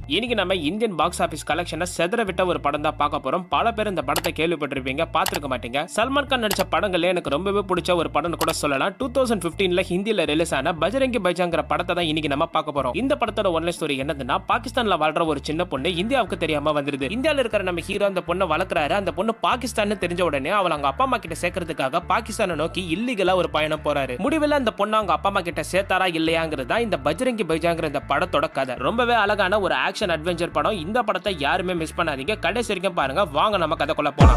இன்னைக்கு நம்ம Indian box office கலெக்ஷனை செதற விட்ட ஒரு படம் தான் பார்க்க போறோம். பல பேர் இந்த படத்தை கேள்விப்பட்டிருப்பீங்க, பார்த்திருக்க மாட்டீங்க. சல்மான் கான் நடிச்ச படங்களே எனக்கு ரொம்பவே பிடிச்ச ஒரு படம் கூட சொல்லலாம். 2015ல ஹிந்தில ரிலீஸ் ஆன பஜரங்கி பைஜாங்கிற படத்தை தான் இன்னைக்கு நம்ம பார்க்க போறோம். இந்த படத்தோட ஒன்லைன் ஸ்டோரி என்னதுன்னா, பாகிஸ்தான்ல வாழ்ற ஒரு சின்ன பொண்ணு இந்தியாவுக்கு தெரியாம வந்துருது. இந்தியால இருக்கிற நம்ம ஹீரோ அந்த பொண்ணை வளர்க்கறாரு. அந்த பொண்ணு பாகிஸ்தான் தெரிஞ்ச உடனே அவள் அவங்க அப்பா அம்மா கிட்ட சேர்க்கறதுக்காக பாகிஸ்தானை நோக்கி இல்லீகலா ஒரு பயணம் போறாரு. முடிவில் அந்த பொண்ணு அவங்க அப்பா அம்மா கிட்ட சேர்த்தாரா இல்லையாங்கிறது தான் இந்த பஜரங்கி பைஜாங்கிற இந்த படத்தோட கதை. ரொம்பவே அழகான ஒரு ஆக்ஷன் அட்வென்ச்சர் படம். இந்த படத்தை யாருமே மிஸ் பண்ணாதீங்க, கடைசி வரைக்கும் பாருங்க. வாங்க நம்ம கதைக்குள்ள போலாம்.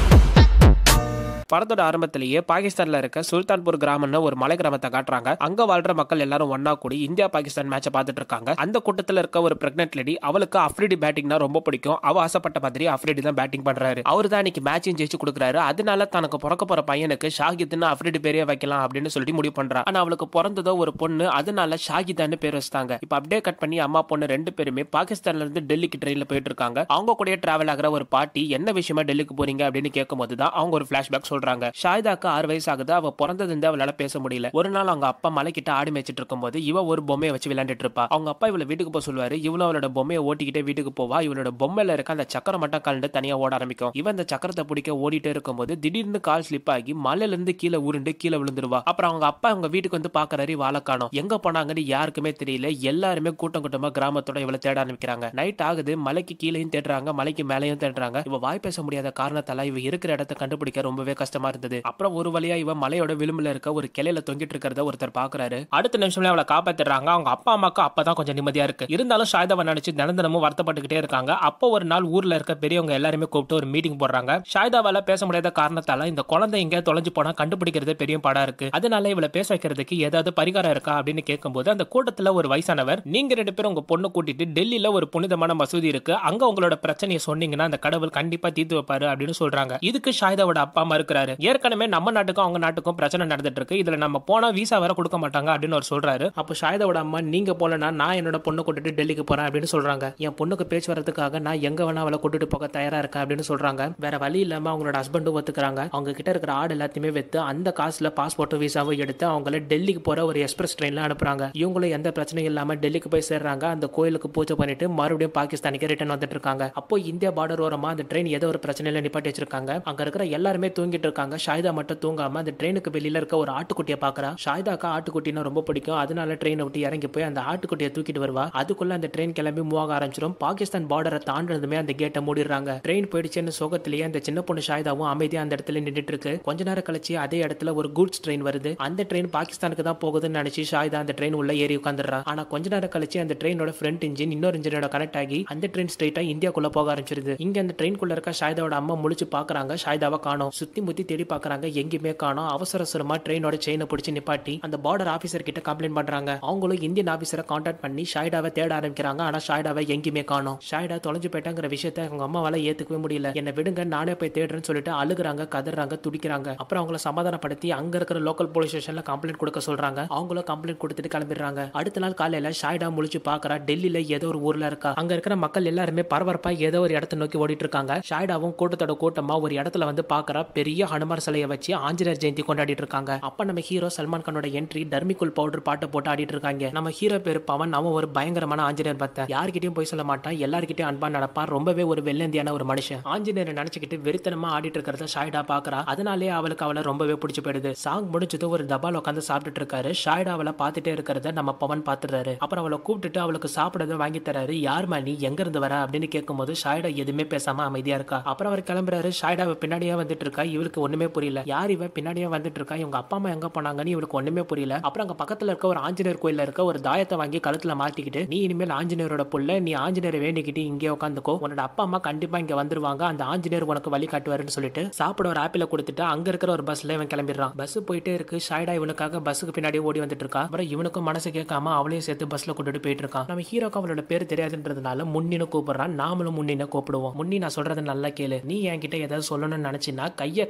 படத்தோட ஆரம்பத்திலேயே பாகிஸ்தான்ல இருக்க சுல்தான்பூர் கிராமம்னு ஒரு மலை கிராமத்தை காட்டுறாங்க. அங்க வாழ்ற மக்கள் எல்லாரும் ஒன்னா கூடி இந்தியா பாகிஸ்தான் மேட்சை பார்த்துட்டு இருக்காங்க. அந்த கூட்டத்துல இருக்க ஒரு பிரெக்னன்ட் லேடி, அவளுக்கு அஃப்ரிடி பேட்டிங்னா ரொம்ப பிடிக்கும். அவ ஆசைப்பட்ட மாதிரி அஃப்ரிடி தான் பேட்டிங் பண்றாரு. அவரு தான் இன்னைக்கு மேட்சும் ஜெயிச்சு கொடுக்குறாரு. அதனால தனக்கு பிறக்க போற பையனுக்கு ஷாகித்னு அஃப்ரிடி பேரே வைக்கலாம் அப்படின்னு சொல்லிட்டு முடிவு பண்றா. ஆனா அவளுக்கு பிறந்ததோ ஒரு பொண்ணு, அதனால ஷாகிதான்னு பேர் வச்சிட்டாங்க. இப்ப அப்படியே கட் பண்ணி அம்மா பொண்ணு ரெண்டு பேருமே பாகிஸ்தான்ல இருந்து டெல்லிக்கு ட்ரெயின்ல போயிட்டு இருக்காங்க. அவங்க கூட டிராவல் ஆகிற ஒரு பாட்டி என்ன விஷயமா டெல்லிக்கு போறீங்க அப்படின்னு கேட்கும் போதுதான் அவங்க ஒரு பிளாஷ்பேக் சொல்றாங்க. ஷாயிதாக்கு 6 வயசு ஆகுது. அவ பிறந்தது அவளால பேச முடியல. ஒரு நாள் அவங்க அப்பா மலை கிட்ட ஆடி மேய்ச்சிட்டு இருக்கும் போது இவ ஒரு பொம்மையை வச்சு விளையாண்டுட்டு இருப்பா. அவங்க அப்பா இவளை வீட்டுக்கு போக சொல்லுவாரு. இவளும் அவளோட பொம்மையை ஓட்டிக்கிட்டே வீட்டுக்கு போவா. இவளோட பொம்மையில இருக்க அந்த சக்கரம் மட்டும் கலந்து தனியா ஓட ஆரம்பிக்கும். இவன் அந்த சக்கரத்தை பிடிக்க ஓடிட்டே இருக்கும் போது திடீர்னு கால் ஸ்லிப் ஆகி மலையில இருந்து கீழே உருண்டு கீழே விழுந்துருவா. அப்புறம் அவங்க அப்பா அவங்க வீட்டுக்கு வந்து பாக்குறாரு, வாழை காணோம். எங்க போனாங்கன்னு யாருக்குமே தெரியல. எல்லாருமே கூட்டம் கூட்டமா கிராமத்தோட இவளை தேட ஆரம்பிக்கிறாங்க. நைட் ஆகுது. மலைக்கு கீழையும் தேடுறாங்க, மலைக்கு மேலையும் தேடுறாங்க. இவ வாய் பேச முடியாத காரணத்தால இவ இருக்கிற இடத்தை கண்டுபிடிக்க ரொம்பவே கஷ்டமா இருந்தது. அப்புறம் ஒரு வழியா இவ மலையோட விளிம்புல இருக்க ஒரு கிளையில தொங்கிட்டு இருக்கிறத ஒருத்தர் பாக்குறாரு. அடுத்த நிமிஷமே அவளை காப்பாத்திடுறாங்க. அவங்க அப்பா அம்மாக்கு அப்பதான் கொஞ்சம் நிம்மதியா இருக்கு. இருந்தாலும் ஷாயிதாவை நினைச்சு தினமும் வருத்தப்பட்டுக்கிட்டே இருக்காங்க. அப்போ ஒரு நாள் ஊர்ல இருக்க பெரியவங்க எல்லாருமே கூப்பிட்டு ஒரு மீட்டிங் போடுறாங்க. ஷாயிதாவால பேச முடியாத காரணத்தால இந்த குழந்தை இங்க தொலைஞ்சு போனா கண்டுபிடிக்கிறது பெரிய பாடா இருக்கு. அதனால இவளை பேச வைக்கிறதுக்கு ஏதாவது பரிகாரம் இருக்கா அப்படின்னு கேட்கும்போது அந்த கூட்டத்துல ஒரு வயசானவர், நீங்க 2 பேரும் உங்க பொண்ணு கூட்டிட்டு டெல்லியில ஒரு புனிதமான மசூதி இருக்கு, அங்க உங்களோட பிரச்சனையை சொன்னீங்கன்னா அந்த கடவுள் கண்டிப்பா தீர்த்து வைப்பாரு அப்படின்னு சொல்றாங்க. இதுக்கு ஷாயிதாவோட அப்பா அம்மா இருக்கிறாரு. ஏற்கனவே நம்ம நாட்டுக்கும் அவங்க நாட்டுக்கும் பிரச்சனை நடந்துட்டு இருக்கு, இதுல நம்ம போனா வீசா வேற கொடுக்க மாட்டாங்க அப்படின்னு அவர் சொல்றாரு. அப்போ ஷாயிதாவோட அம்மா, நீங்க போலனா நான் என்னோட பொண்ணு கூட்டிட்டு டெல்லிக்கு போறேன் அப்படின்னு சொல்றாங்க. என் பொண்ணுக்கு பேச்சு வரதுக்காக நான் எங்க வேணா அவளை கூட்டிட்டு போக தயாரா இருக்கேன் அப்படின்னு சொல்றாங்க. வேற வழி இல்லாம அவங்களோட ஹஸ்பண்டும் ஒத்துக்கிறாங்க. அவங்க கிட்ட இருக்கிற ஆடு எல்லாத்தையுமே வித்து அந்த காசுல பாஸ்போர்ட்டும் வீசாவும் எடுத்து அவங்கள டெல்லிக்கு போற ஒரு எக்ஸ்பிரஸ் ட்ரெயின்ல அனுப்புறாங்க. இவங்களும் எந்த பிரச்சனையும் இல்லாம டெல்லிக்கு போய் சேர்றாங்க. அந்த கோயிலுக்கு பூஜை பண்ணிட்டு மறுபடியும் பாகிஸ்தானுக்கு ரிட்டர்ன் வந்துட்டு இருக்காங்க. அப்போ இந்தியா பார்டர் ஓரமா அந்த ட்ரெயின் ஏதோ ஒரு பிரச்சனையில நிப்பாட்டி வச்சிருக்காங்க. அங்க இருக்கிற எல்லாருமே தூங்கிட்டு இருக்காங்க. ஷாயிதா மட்டும் தூங்காம அந்த ட்ரெயினுக்கு வெளியில இருக்க ஒரு ஆட்டுக்குட்டியை பாக்குறா. ஷாயிதாக்கு ஆட்டுக்குட்டினா ரொம்ப பிடிக்கும். அதனால ட்ரெயினை விட்டு இறங்கி போய் அந்த ஆட்டுக்குட்டியை தூக்கிட்டு வருவா. அதுக்குள்ள அந்த ட்ரெயின் கிளம்பி மூவ் ஆக ஆரம்பிச்சிடும். பாகிஸ்தான் பார்டரை தாண்டதுமே அந்த கேட்டை மூடிடுறாங்க. ட்ரெயின் போயிடுச்சுன்னு சோகத்திலேயே அந்த சின்ன பொண்ணு ஷாயிதாவும் அமைதியா அந்த இடத்துல நின்றுட்டு இருக்கு. கொஞ்ச நேரம் கழிச்சு அதே இடத்துல ஒரு கூட்ஸ் ட்ரெயின் வருது. அந்த ட்ரெயின் பாகிஸ்தானுக்கு தான் போகுதுன்னு நினைச்சு ஷாயிதா அந்த ட்ரெயின் உள்ள ஏறி உட்காந்துடுறா. ஆனா கொஞ்ச நேரம் கழிச்சு அந்த ட்ரெயினோட ஃப்ரண்ட் இன்ஜின் இன்னொரு இன்ஜினோட கனெக்ட் ஆகி அந்த ட்ரெயின் ஸ்ட்ரைட்டா இந்தியாக்குள்ள போக ஆரம்பிச்சிருது. இங்க அந்த ட்ரெயின்குள்ள இருக்க ஷாயிதாவோட அம்மா முழிச்சு பாக்குறாங்க. ஷாயிதாவை காணோம். சுத்தி முத்தி தேடி பாக்குறாங்க, எங்கேயுமே காணோம். அவசரமா ட்ரெயினோட செயினை பிடிச்சு நிப்பாட்டி அந்த பார்டர் ஆபீசர் கிட்ட கம்ப்ளைண்ட் பண்றாங்க. அவங்களும் இந்தியன் ஆபீசரை கான்டாக்ட் பண்ணி ஷாயிதாவை தேட ஆரம்பிக்கிறாங்க. ஆனா ஷாயிதாவை எங்கேயுமே காணோம். ஷாயிதா தொலைஞ்சு போயிட்டாங்கிற விஷயத்தை அவங்க அம்மாவால ஏத்துக்கவே முடியல. என்ன விடுங்க, நானே போய் தேடுறேன்னு சொல்லிட்டு அழுகுறாங்க, கதறாங்க, துடிக்கிறாங்க. அப்புறம் அவங்கள சமாதானப்படுத்தி அங்க இருக்கிற லோக்கல் போலீஸ் ஸ்டேஷன்ல கம்ப்ளைண்ட் கொடுக்க சொல்றாங்க. அவங்களும் கம்ப்ளைண்ட் கொடுத்துட்டு கிளம்பிடுறாங்க. அடுத்த நாள் காலையில ஷாயிதா முழிச்சு பாக்குறா, டெல்லியில ஏதோ ஒரு ஊர்ல இருக்கா. அங்க இருக்கிற மக்கள் எல்லாருமே பரபரப்பா ஏதோ ஒரு இடத்தை நோக்கி ஓடிட்டு இருக்காங்க. ஷாயிதாவும் கூட்டத்தோட கூட்டமா ஒரு இடத்துல வந்து பாக்குறா. பெரிய ஹனுமார் சிலையை வச்சு ஆஞ்சநேயர் ஜெயந்தி கொண்டாடிட்டு இருக்காங்க. அப்ப நம்ம ஹீரோ சல்மான் கானோட என்ட்ரி டர்மிகுல் பவுடர் பாட்டை போட்டு ஆடிட்டு இருக்காங்க. நம்ம ஹீரோ பேரு பவன். அவன் ஒரு பயங்கரமான ஆஞ்சநேயர் பக்தன். யார்கிட்டயும் போய் சொல்ல மாட்டான், எல்லார்கிட்டயும் அன்பா நடப்பான். ரொம்பவே ஒரு வெள்ளந்தியான ஒரு மனுஷன். ஆஞ்சநேயரை நினைச்சுக்கிட்டு வெறித்தனமா ஆடிட்டு இருக்கிறத ஷாயிதா பாக்குறா. அதனாலே அவளுக்கு அவளை ரொம்பவே பிடிச்சு போயிடுது. சாங் முடிஞ்சது ஒரு தபால் உட்காந்து சாப்பிட்டுட்டு இருக்காரு. ஷாயிதா அவளை பார்த்துட்டே இருக்கிறத நம்ம பவன் பாத்துறாரு. அப்புறம் அவளை கூப்பிட்டுட்டு அவளுக்கு சாப்பிடறத வாங்கி தராரு. யாருமா நீ, எங்க இருந்து வர அப்படின்னு கேட்கும் போது ஷாயிதா எதுவுமே பேசாம அமைதியா இருக்கா. அப்புறம் அவர் கிளம்புறாரு. ஷாயிதாவை பின்னாடியே வந்துட்டு இருக்கா. இவளுக்கு ஒண்ணுமே புரியல. யார் இவ பின்னாடியே வந்துட்டு இருக்கா, இவங்க அப்பா அம்மா எங்க போனாங்கன்னு இவளுக்கு ஒண்ணுமே புரியல. அப்புறம் அங்க பக்கத்துல இருக்க ஒரு ஆஞ்சநேயர் கோயில்ல இருக்க ஒரு தாயத்தை வாங்கி கழுத்துல மாட்டிக்கிட்டு, நீ இனிமேல் ஆஞ்சநேயரோட புள்ள, நீ ஆஞ்சநேயரை வேண்டிக்கிட்டு இங்கே உட்காந்துக்கோ, உன்னோட அப்பா அம்மா கண்டிப்பா இங்க வந்துருவாங்க, அந்த ஆஞ்சநேயர் உனக்கு வழி காட்டுவாருன்னு சொல்லிட்டு சாப்பிட ஒரு ஆப்பிள கொடுத்துட்டு அங்க இருக்கிற ஒரு பஸ்ல இவன் கிளம்பிடுறான். பஸ் போயிட்டே இருக்கு. ஷாயிதா இவனுக்காக பஸ்ஸுக்கு பின்னாடி ஓடி வந்துட்டு இருக்கா. அப்புறம் இவனுக்கும் மனசு கேட்காம அவளையும் சேர்த்து பஸ்ல கூட்டிட்டு போயிட்டு இருக்கான். நம்ம ஹீரோக்கு அவளோட பேர் தெரியாதுன்றதுனால முன்னின்னு கூப்பிடுறான். நாமளும் முன்னின்னு கூப்பிடுவோம். முன்னி, நான் சொல்றது நல்லா கேளு. நீ என்கிட்ட ஏதாவது சொல்லணும்னு நினைச்சினா கையை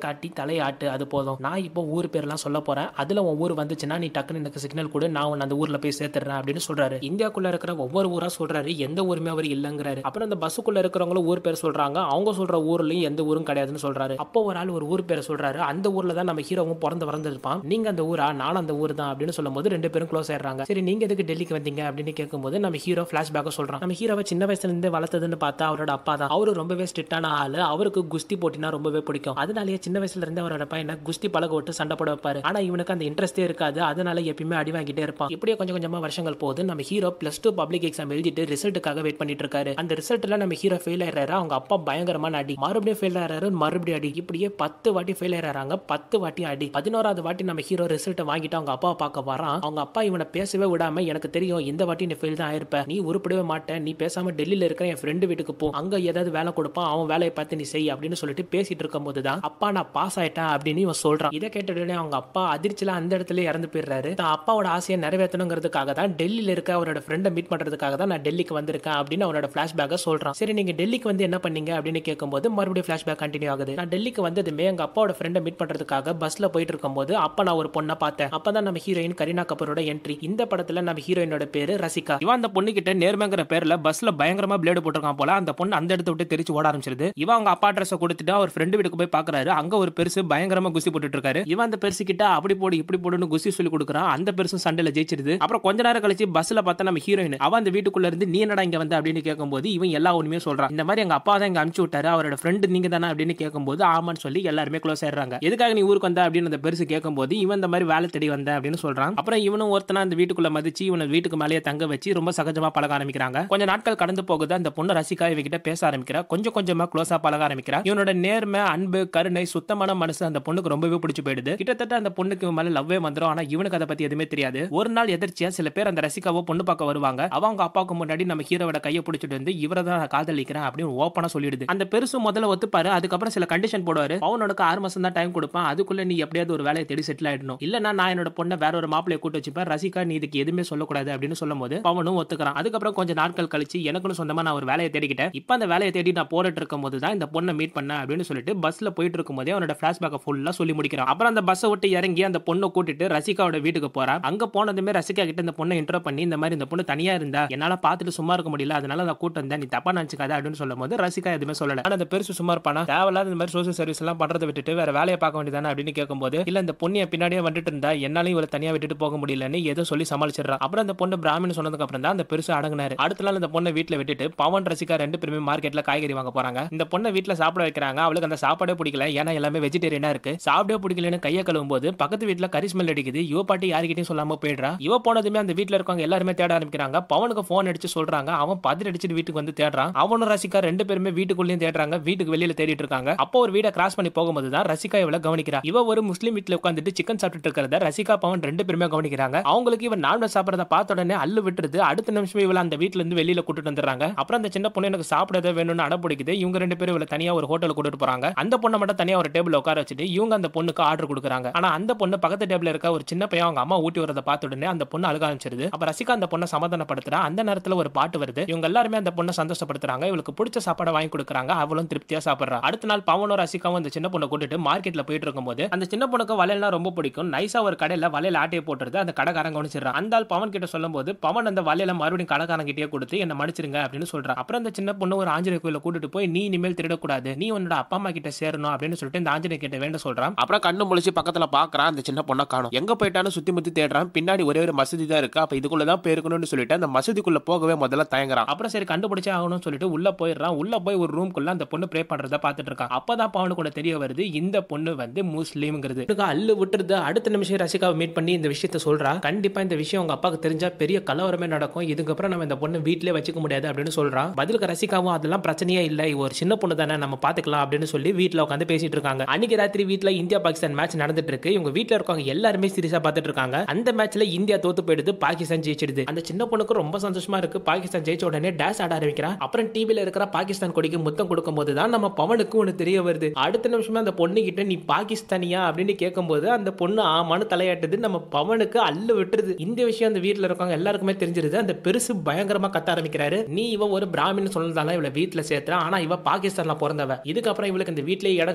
காட்டி தலையாட்டு, அது போதும். நான் இப்போ ஊர் பேர்லாம் சொல்ல போறேன், அதுல உன் ஊர் வந்துச்சுன்னா நீ டக்குன்னு எனக்கு சிக்னல் கொடு, நான் உன்னை அந்த ஊர்ல போய் சேர்த்துறேன் அப்படின்னு சொல்றாரு. இந்தியாக்குள்ள இருக்கிற ஒவ்வொரு ஊரா சொல்றாரு, எந்த ஊருமே அவர் இல்லங்கிறாரு. அப்புறம் அந்த பஸ்ஸுக்குள்ள இருக்கிறவங்களும் ஊர் பேர் சொல்றாங்க, அவங்க சொல்ற ஊர்லயும் எந்த ஊரும் கிடையாதுன்னு சொல்றாரு. அப்போ ஒரு ஆள் ஒரு ஊர் பேரை சொல்றாரு, அந்த ஊர்ல தான் நம்ம ஹீரோவும் பிறந்து வளர்ந்துருப்பான், நீங்க அந்த ஊரா, நானும் அந்த ஊர் தான் அப்படின்னு சொல்லும்போது ரெண்டு பேரும் க்ளோஸ் ஆயிடுறாங்க. சரி நீங்க எதுக்கு டெல்லிக்கு வந்தீங்க அப்படின்னு கேட்கும்போது நம்ம ஹீரோ பிளாஷ்பேக்க சொல்றான். நம்ம ஹீரோவை சின்ன வயசுல இருந்து வளர்த்ததுன்னு பார்த்தா அவரோட அப்பா தான். அவரு ரொம்பவே ஸ்ட்ரிக்டான ஆளு, அவருக்கு குஸ்தி போட்டினா ரொம்பவே பிடிக்கும். அதனாலேயே சின்ன வயசுல இருந்து அவரோட பையனை குஸ்தி பழக விட்டு சண்டை போட வைப்பாரு. ஆனா இவனுக்கு அந்த இன்ட்ரெஸ்டே இருக்காது, அதனால எப்பயுமே அடி வாங்கிட்டே இருப்பான். இப்படியே கொஞ்சம் கொஞ்சமா வருஷங்கள் போகுது. நம்ம ஹீரோ +2 பப்ளிக் எக்ஸாம் எழுதிட்டு ரிசல்ட்டுக்காக வெயிட் பண்ணிட்டு இருக்காரு. அந்த ரிசல்ட்ல நம்ம ஹீரோ ஃபெயில் ஆயிடுறாரு. அவங்க அப்பா பயங்கரமான அடி, மறுபடியும் ஃபெயில் ஆயிடுறாரு, மறுபடியும் அடி, இப்படியே 10 வாட்டி ஃபெயில் ஆயிடுறாங்க. 10 வாட்டி அடி. 11வது வாட்டி நம்ம ஹீரோ ரிசல்ட்டை வாங்கிட்டு அவங்க அப்பாவை பார்க்க வரான். அவங்க அப்பா இவனை பேசவே விடாம, எனக்கு தெரியும் இந்த வாட்டி நீ ஃபெயில் தான் ஆயிருப்ப, நீ உருப்படவே மாட்டேன், நீ பேசாம டெல்லியில இருக்கிற என் ஃப்ரெண்டு வீட்டுக்கு போ, அங்க ஏதாவது வேலை கொடுப்பான், அவன் வேலையை பார்த்து நீ செய் அப்படின்னு சொல்லிட்டு பேசிட்டு இருக்கும் போதுதான் அப்பா நான் பாஸ் ஆயிட்டேன் அப்படின்னு இவன் சொல்றான். இதை கேட்டதுனே அவங்க அப்பா அதிர்ச்சியில அந்த இடத்துல இறந்து போயிடுறாரு. தான் அப்பாவோட ஆசையை நிறைவேற்றணுங்கிறதுக்காக தான் டெல்லியில இருக்க அவரோட ஃப்ரெண்டை மீட் பண்றதுக்காக தான் நான் டெல்லிக்கு வந்திருக்கேன் அப்படின்னு அவரோட பிளாஷ்பேக்கை சொல்றான். சரி நீங்க டெல்லிக்கு வந்து என்ன பண்ணீங்க அப்படின்னு கேட்கும்போது மறுபடியும் பிளாஷ்பேக் கண்டினியூ ஆகுது. நான் டெல்லிக்கு வந்ததுமே எங்க அப்பாவோட ஃப்ரெண்டை மீட் பண்றதுக்காக பஸ்ல போயிட்டு இருக்கும்போது அப்ப நான் ஒரு பொண்ணை பார்த்தேன். அப்பதான் நம்ம ஹீரோயின் கரீனா கபூரோட என்ட்ரி. இந்த படத்துல நம்ம ஹீரோயினோட பேரு ரசிகா. இவன் அந்த பொண்ணு கிட்ட நேர்மைங்கிற பேர்ல பஸ்ல பயங்கரமா பிளேடு போட்டிருக்கான் போல. அந்த பொண்ணு அந்த இடத்த விட்டு தெரிச்சு ஓட ஆரம்பிச்சிருது. இவன் அவங்க அப்பா அட்ரஸ் கொடுத்துட்டு அவர் ஃப்ரெண்டு வீட்டுக்கு போய் பாக்குறாரு. அங்க ஒரு பெருசு பயங்கரமா குஸ்தி போட்டுட்டு இருக்காரு. இவன் அந்த பெருசு கிட்ட அப்படி போடு இப்படி போடுன்னு குஸ்தி சொல்லி கொடுக்குறான். அந்த பெருசு சண்டையில ஜெயிச்சிருது. அப்புறம் கொஞ்ச நேரம் கழிச்சு பஸ்ல பார்த்தா நம்ம ஹீரோயின் அவன் அந்த வீட்டுக்குள்ள இருந்து நீ என்னடா இங்க வந்த அப்படின்னு கேட்கும்போது இவன் எல்லா உண்மையும் சொல்றான். இந்த மாதிரி எங்க அப்பா தான் இங்க அனுப்பிச்சு விட்டாரு, அவரோட ஃப்ரெண்டு நீங்க தானே அப்படின்னு கேட்கும்போது ஆமான்னு சொல்லி எல்லாருமே க்ளோஸ் ஆயிடுறாங்க. எதுக்காக நீ ஊருக்கு வந்த அப்படின்னு அந்த பெருசு கேட்கும்போது இவன் இந்த மாதிரி வேலை தேடி வந்த அப்படின்னு சொல்றான். அப்புறம் இவனும் ஒருத்தனா அந்த வீட்டுக்குள்ள மதிச்சு இவனை வீட்டுக்கு மேலேயே தங்க வச்சு ரொம்ப சகஜமா பழக ஆரம்பிக்கிறாங்க. கொஞ்ச நாட்கள் கடந்து போகுது. அந்த பொண்ணு ரசிகா இவகிட்ட பேச ஆரம்பிக்கிறா. கொஞ்சம் கொஞ்சமா க்ளோஸா பழக ஆரம்பிக்கிறா. இவனோட நேர்மை, அன்பு, கருணை, சுத்தமான மனசு அந்த பொண்ணுக்கு ரொம்பவே பிடிச்சு போயிடுது. கிட்டத்தட்ட அந்த பொண்ணுக்கு இவன் மேல லவ்வே வந்துரும். ஆனா இவனுக்கு அதை பத்தி எதுவுமே தெரியாது. ஒரு நாள் எதிர்ச்சியா சில பேர் அந்த ரசிகாவை பொண்ணு பார்க்க வருவாங்க. அவங்க அப்பாவுக்கு முன்னாடி நம்ம ஹீரோவோட கையை பிடிச்சிட்டு வந்து இவரை தான் நான் காதலிக்கிறேன் அப்படின்னு ஓப்பனா சொல்லிடுது. அந்த பெருசு முதல்ல ஒத்துப்பாரு. அதுக்கப்புறம் சில கண்டிஷன் போடுவாரு. அவனுக்கு 6 மாசம் தான் டைம் கொடுப்பான், அதுக்குள்ள நீ எப்படியாவது ஒரு வேலையை தேடி செட்டில் ஆயிடணும், இல்லன்னா நான் என்னோட பொண்ணை வேற ஒரு மாப்பிளைய கூட்டு வச்சுப்பேன், ரசிகா நீ இதுக்கு எதுவுமே சொல்லக்கூடாது அப்படின்னு சொல்லும்போது அவனும் ஒத்துக்கிறான். அதுக்கப்புறம் கொஞ்ச நாட்கள் கழிச்சு எனக்குன்னு சொந்தமா நான் ஒரு வேலையை தேடிக்கிட்டேன், இப்ப அந்த வேலையை தேடி நான் போட்டுட்டு இருக்கும் போது தான் இந்த பொண்ணை மீட் பண்ண அப்படின்னு சொல்லிட்டு பஸ்ல போயிட்டு இருக்கும் போதே அவனோட பிளாஷ்பேக்கை ஃபுல்லா சொல்லி முடிக்கிறான். அப்புறம் அந்த பஸ்ஸை விட்டு இறங்கி அந்த பொண்ணை கூட்டிட்டு ரசிகாவோட வீட்டுக்கு போறான். அங்க போனதுமே ரசிகா கிட்ட இந்த பொண்ணை இன்ட்ரோ பண்ணி இந்த மாதிரி இந்த பொண்ணு தனியா இருந்தா என்னால பார்த்துட்டு சும்மா இருக்க முடியல, அதனால நான் கூட்டு வந்தேன், நீ தப்பா நினைச்சுக்காத அப்படின்னு சொல்லும்போது ரசிகா எதுவுமே சொல்லல. ஆனா அந்த பெருசு சும்மா இருப்பானா, தேவையில்லாத இந்த மாதிரி சோசியல் சர்வீஸ் எல்லாம் பண்றதை விட்டுட்டு வேற வேலையை பார்க்க வேண்டியதானே அப்படின்னு கேட்கும்போது இல்ல இந்த பொண்ணு பின்னாடியே வந்துட்டு இருந்தா என்னாலையும் இவளை தனியா விட்டுட்டு போக முடியலன்னு ஏதோ சொல்லி சமாளிச்சிடறான். அப்புறம் அந்த பொண்ணு பிராமின் சொன்னதுக்கு அப்புறம் தான் அந்த பெருசு அடங்கினாரு. அடுத்த நாள் இந்த பொண்ணை வீட்டுல விட்டுட்டு பவன் ரசிகா 2 பேருமே மார்க்கெட்ல காய்கறி வாங்க போறாங்க. இந்த பொண்ணை வீட்டுல சாப்பிட வைக்கிறாங்க. அவளுக்கு அந்த சாப்பாடே பிடிக்கல, ஏன்னா எல்லாமே வெஜிடேரியனா இருக்கு. சாப்பிடவே பிடிக்கலன்னு கையை கழுவும் போது பக்கத்து வீட்டுல கறி ஸ்மெல் அடிக்குது. இவ பாட்டி யாருக்கிட்டையும் சொல்லாம போயிடுறா. இவ போனதுமே அந்த வீட்டுல இருக்கவங்க எல்லாருமே தேட ஆரம்பிக்கிறாங்க. பவனுக்கு போன் அடிச்சு சொல்றாங்க. அவன் பதறி அடிச்சுட்டு வீட்டுக்கு வந்து தேடுறான். அவனும் ரசிகா 2 பேருமே வீட்டுக்குள்ளேயும் தேடுறாங்க, வீட்டுக்கு வெளியில தேடிட்டு இருக்காங்க. அப்போ ஒரு வீட கிராஸ் பண்ணி போகும்போது தான் ரசிகா இவளை கவனிக்கிறா. இவ ஒரு முஸ்லீம் வீட்டுல உட்காந்துட்டு சிக்கன் சாப்பிட்டு இருக்கிறத ரசிகா பவன் 2 பேருமே கவனிக்கிறாங்க. அவங்களுக்கு இவன் நான்வெஜ் சாப்பிடறத பார்த்த உடனே அல்லு விட்டுருது. அடுத்த நிமிஷமே இவளை அந்த வீட்டுல இருந்து வெளியில கூட்டிட்டு வந்துடுறாங்க. அப்புறம் அந்த சின்ன பொண்ணு எனக்கு சாப்பிடவே வேணும்னு அடம்பிடிக்குது. இவங்க 2 பேரும் இவளை தனியா ஒரு ஹோட்டல் கூட்டிட்டு போறாங்க. அந்த பொண்ணை மட்டும் தனியா ஒரு டேபிள் உட்கார வச்சுட்டு இவங்க அந்த பொண்ணுக்கு ஆர்டர் கொடுக்குறாங்க. ஆனா அந்த பொண்ணு பக்கத்து டேபிள்ல இருக்க ஒரு சின்ன பையன் அவங்க அம்மா ஊட்டி வரத பார்த்த உடனே அந்த பொண்ணு அழுக ஆரம்பிச்சிருது. அப்ப ரசிகா அந்த பொண்ணை சமாதானப்படுத்துறா. அந்த நேரத்துல ஒரு பாட்டு வருது. இவங்க எல்லாருமே அந்த பொண்ணை சந்தோஷப்படுத்துறாங்க. இவளுக்கு பிடிச்ச சாப்பாடை வாங்கி கொடுக்குறாங்க. அவளும் திருப்தியா சாப்பிடுறா. அடுத்த நாள் பவனும் ரசிகாவும் அந்த சின்ன பொண்ணை கூட்டிட்டு மார்க்கெட்ல போயிட்டு இருக்கும்போது அந்த சின்ன பொண்ணுக்கு வளையல்லாம் ரொம்ப பிடிக்கும். நைஸா ஒரு கடையில வளையல் ஆட்டையை போட்டுறது அந்த கடைக்காரன் கவனிச்சிடறான். அந்த ஆள் பவன் கிட்ட சொல்லும்போது பவன் அந்த வளையல மறுபடியும் கடைக்காரன் கிட்டே கொடுத்து என்ன மன்னிச்சிருங்க அப்படின்னு சொல்றான். அப்புறம் அந்த சின்ன பொண்ணு ஒரு ஆஞ்சநேயர் கோயில கூட்டிட்டு போய் நீ இனிமேல் திருடக்கூடாது, நீ உன்னோட அப்பா அம்மா கிட்ட சேரணும் அப்படின்னு சொல்லிட்டு இந்த ஆஞ்சநேயர் கிட்ட வேண்ட சொல்றான். அப்புறம் கண்ணு முழிச்சு பக்கத்துல பாக்குறான். அந்த சின்ன பொண்ணை காணோம். எங்க போயிட்டான்னு சுத்தி முத்தி தேடுறான். பின்னாடி ஒரே ஒரு மசூதி தான் இருக்கு. அப்ப இதுக்குள்ளதான் போயிருக்கணும்னு சொல்லிட்டு அந்த மசூதிக்குள்ள போகவே முதல்ல தயங்குறான். அப்புறம் சரி கண்டுபிடிச்சே ஆகணும்னு சொல்லிட்டு உள்ள போயிடுறான். உள்ள போய் ஒரு ரூம்குள்ள அந்த பொண்ணு ப்ரே பண்றத பாத்துட்டு இருக்கான். அப்பதான் பவனு கூட தெரிய வருது இந்த பொண்ணு வந்து முஸ்லீம்ங்கிறது. அல்லு விட்டுருது. அடுத்த நிமிஷம் ரசிகாவை மீட் பண்ணி இந்த விஷயத்த சொல்றா. கண்டிப்பா இந்த விஷயம் உங்க அப்பாவுக்கு தெரிஞ்சா பெரிய கலவரமே நடக்கும், இதுக்கப்புறம் நம்ம இந்த பொண்ணு வீட்டிலே வச்சுக்க முடியாது அப்படின்னு சொல்றான். பதிலுக்கு ரசிகாவும் அதெல்லாம் பிரச்சனையே இல்லை, ஒரு சின்ன பொண்ணு தானே நம்ம பாத்துக்கலாம் அப்படின்னு சொல்லி வீட்டுல உட்காந்து பேசிட்டு இருக்காங்க. அன்னைக்கு ராத்திரி வீட்டுல இந்தியா பாகிஸ்தான் மேட்ச் நடந்துட்டு இருக்கு. இவங்க வீட்டுல இருக்கவங்க எல்லாருமே சீரியஸா பாத்துட்டு இருக்காங்க. அந்த மேட்ச்ல இந்தியா தோத்து போயிடுது, பாகிஸ்தான் ஜெயிச்சிடுது. அந்த சின்ன பொண்ணுக்கு ரொம்ப சந்தோஷமா இருக்கு. பாகிஸ்தான் ஜெயிச்ச உடனே டான்ஸ் ஆட ஆரம்பிக்கிறா. அப்புறம் டிவில இருக்கிற பாகிஸ்தான் கொடிக்கு முத்தம் கொடுக்கும் போது தான் நம்ம பவனுக்கு ஒண்ணு தெரிய வருது. அடுத்த நிமிஷமே அந்த பொண்ணு கிட்ட நீ பாகிஸ்தானியா அப்படின்னு கேட்கும்போது அந்த பொண்ணு ஆமான்னு தலையாட்டுது. நம்ம பவனுக்கு அல்லு விட்டுருது. இந்த விஷயம் அந்த வீட்டுல இருக்கவங்க எல்லாருக்குமே தெரிஞ்சிருது. அந்த பெருசு பயங்கரமா கத்த ஆரம்பிக்கிறாரு. நீ இவ ஒரு பிராமின் சொன்னதால இவளை வீட்டுல சேர்த்துறா, ஆனா இவ பாகிஸ்தான்ல பிறந்தவ, இதுக்கப்புறம் இவளுக்கு இந்த வீட்லயே இடம் கிடையாது, நீ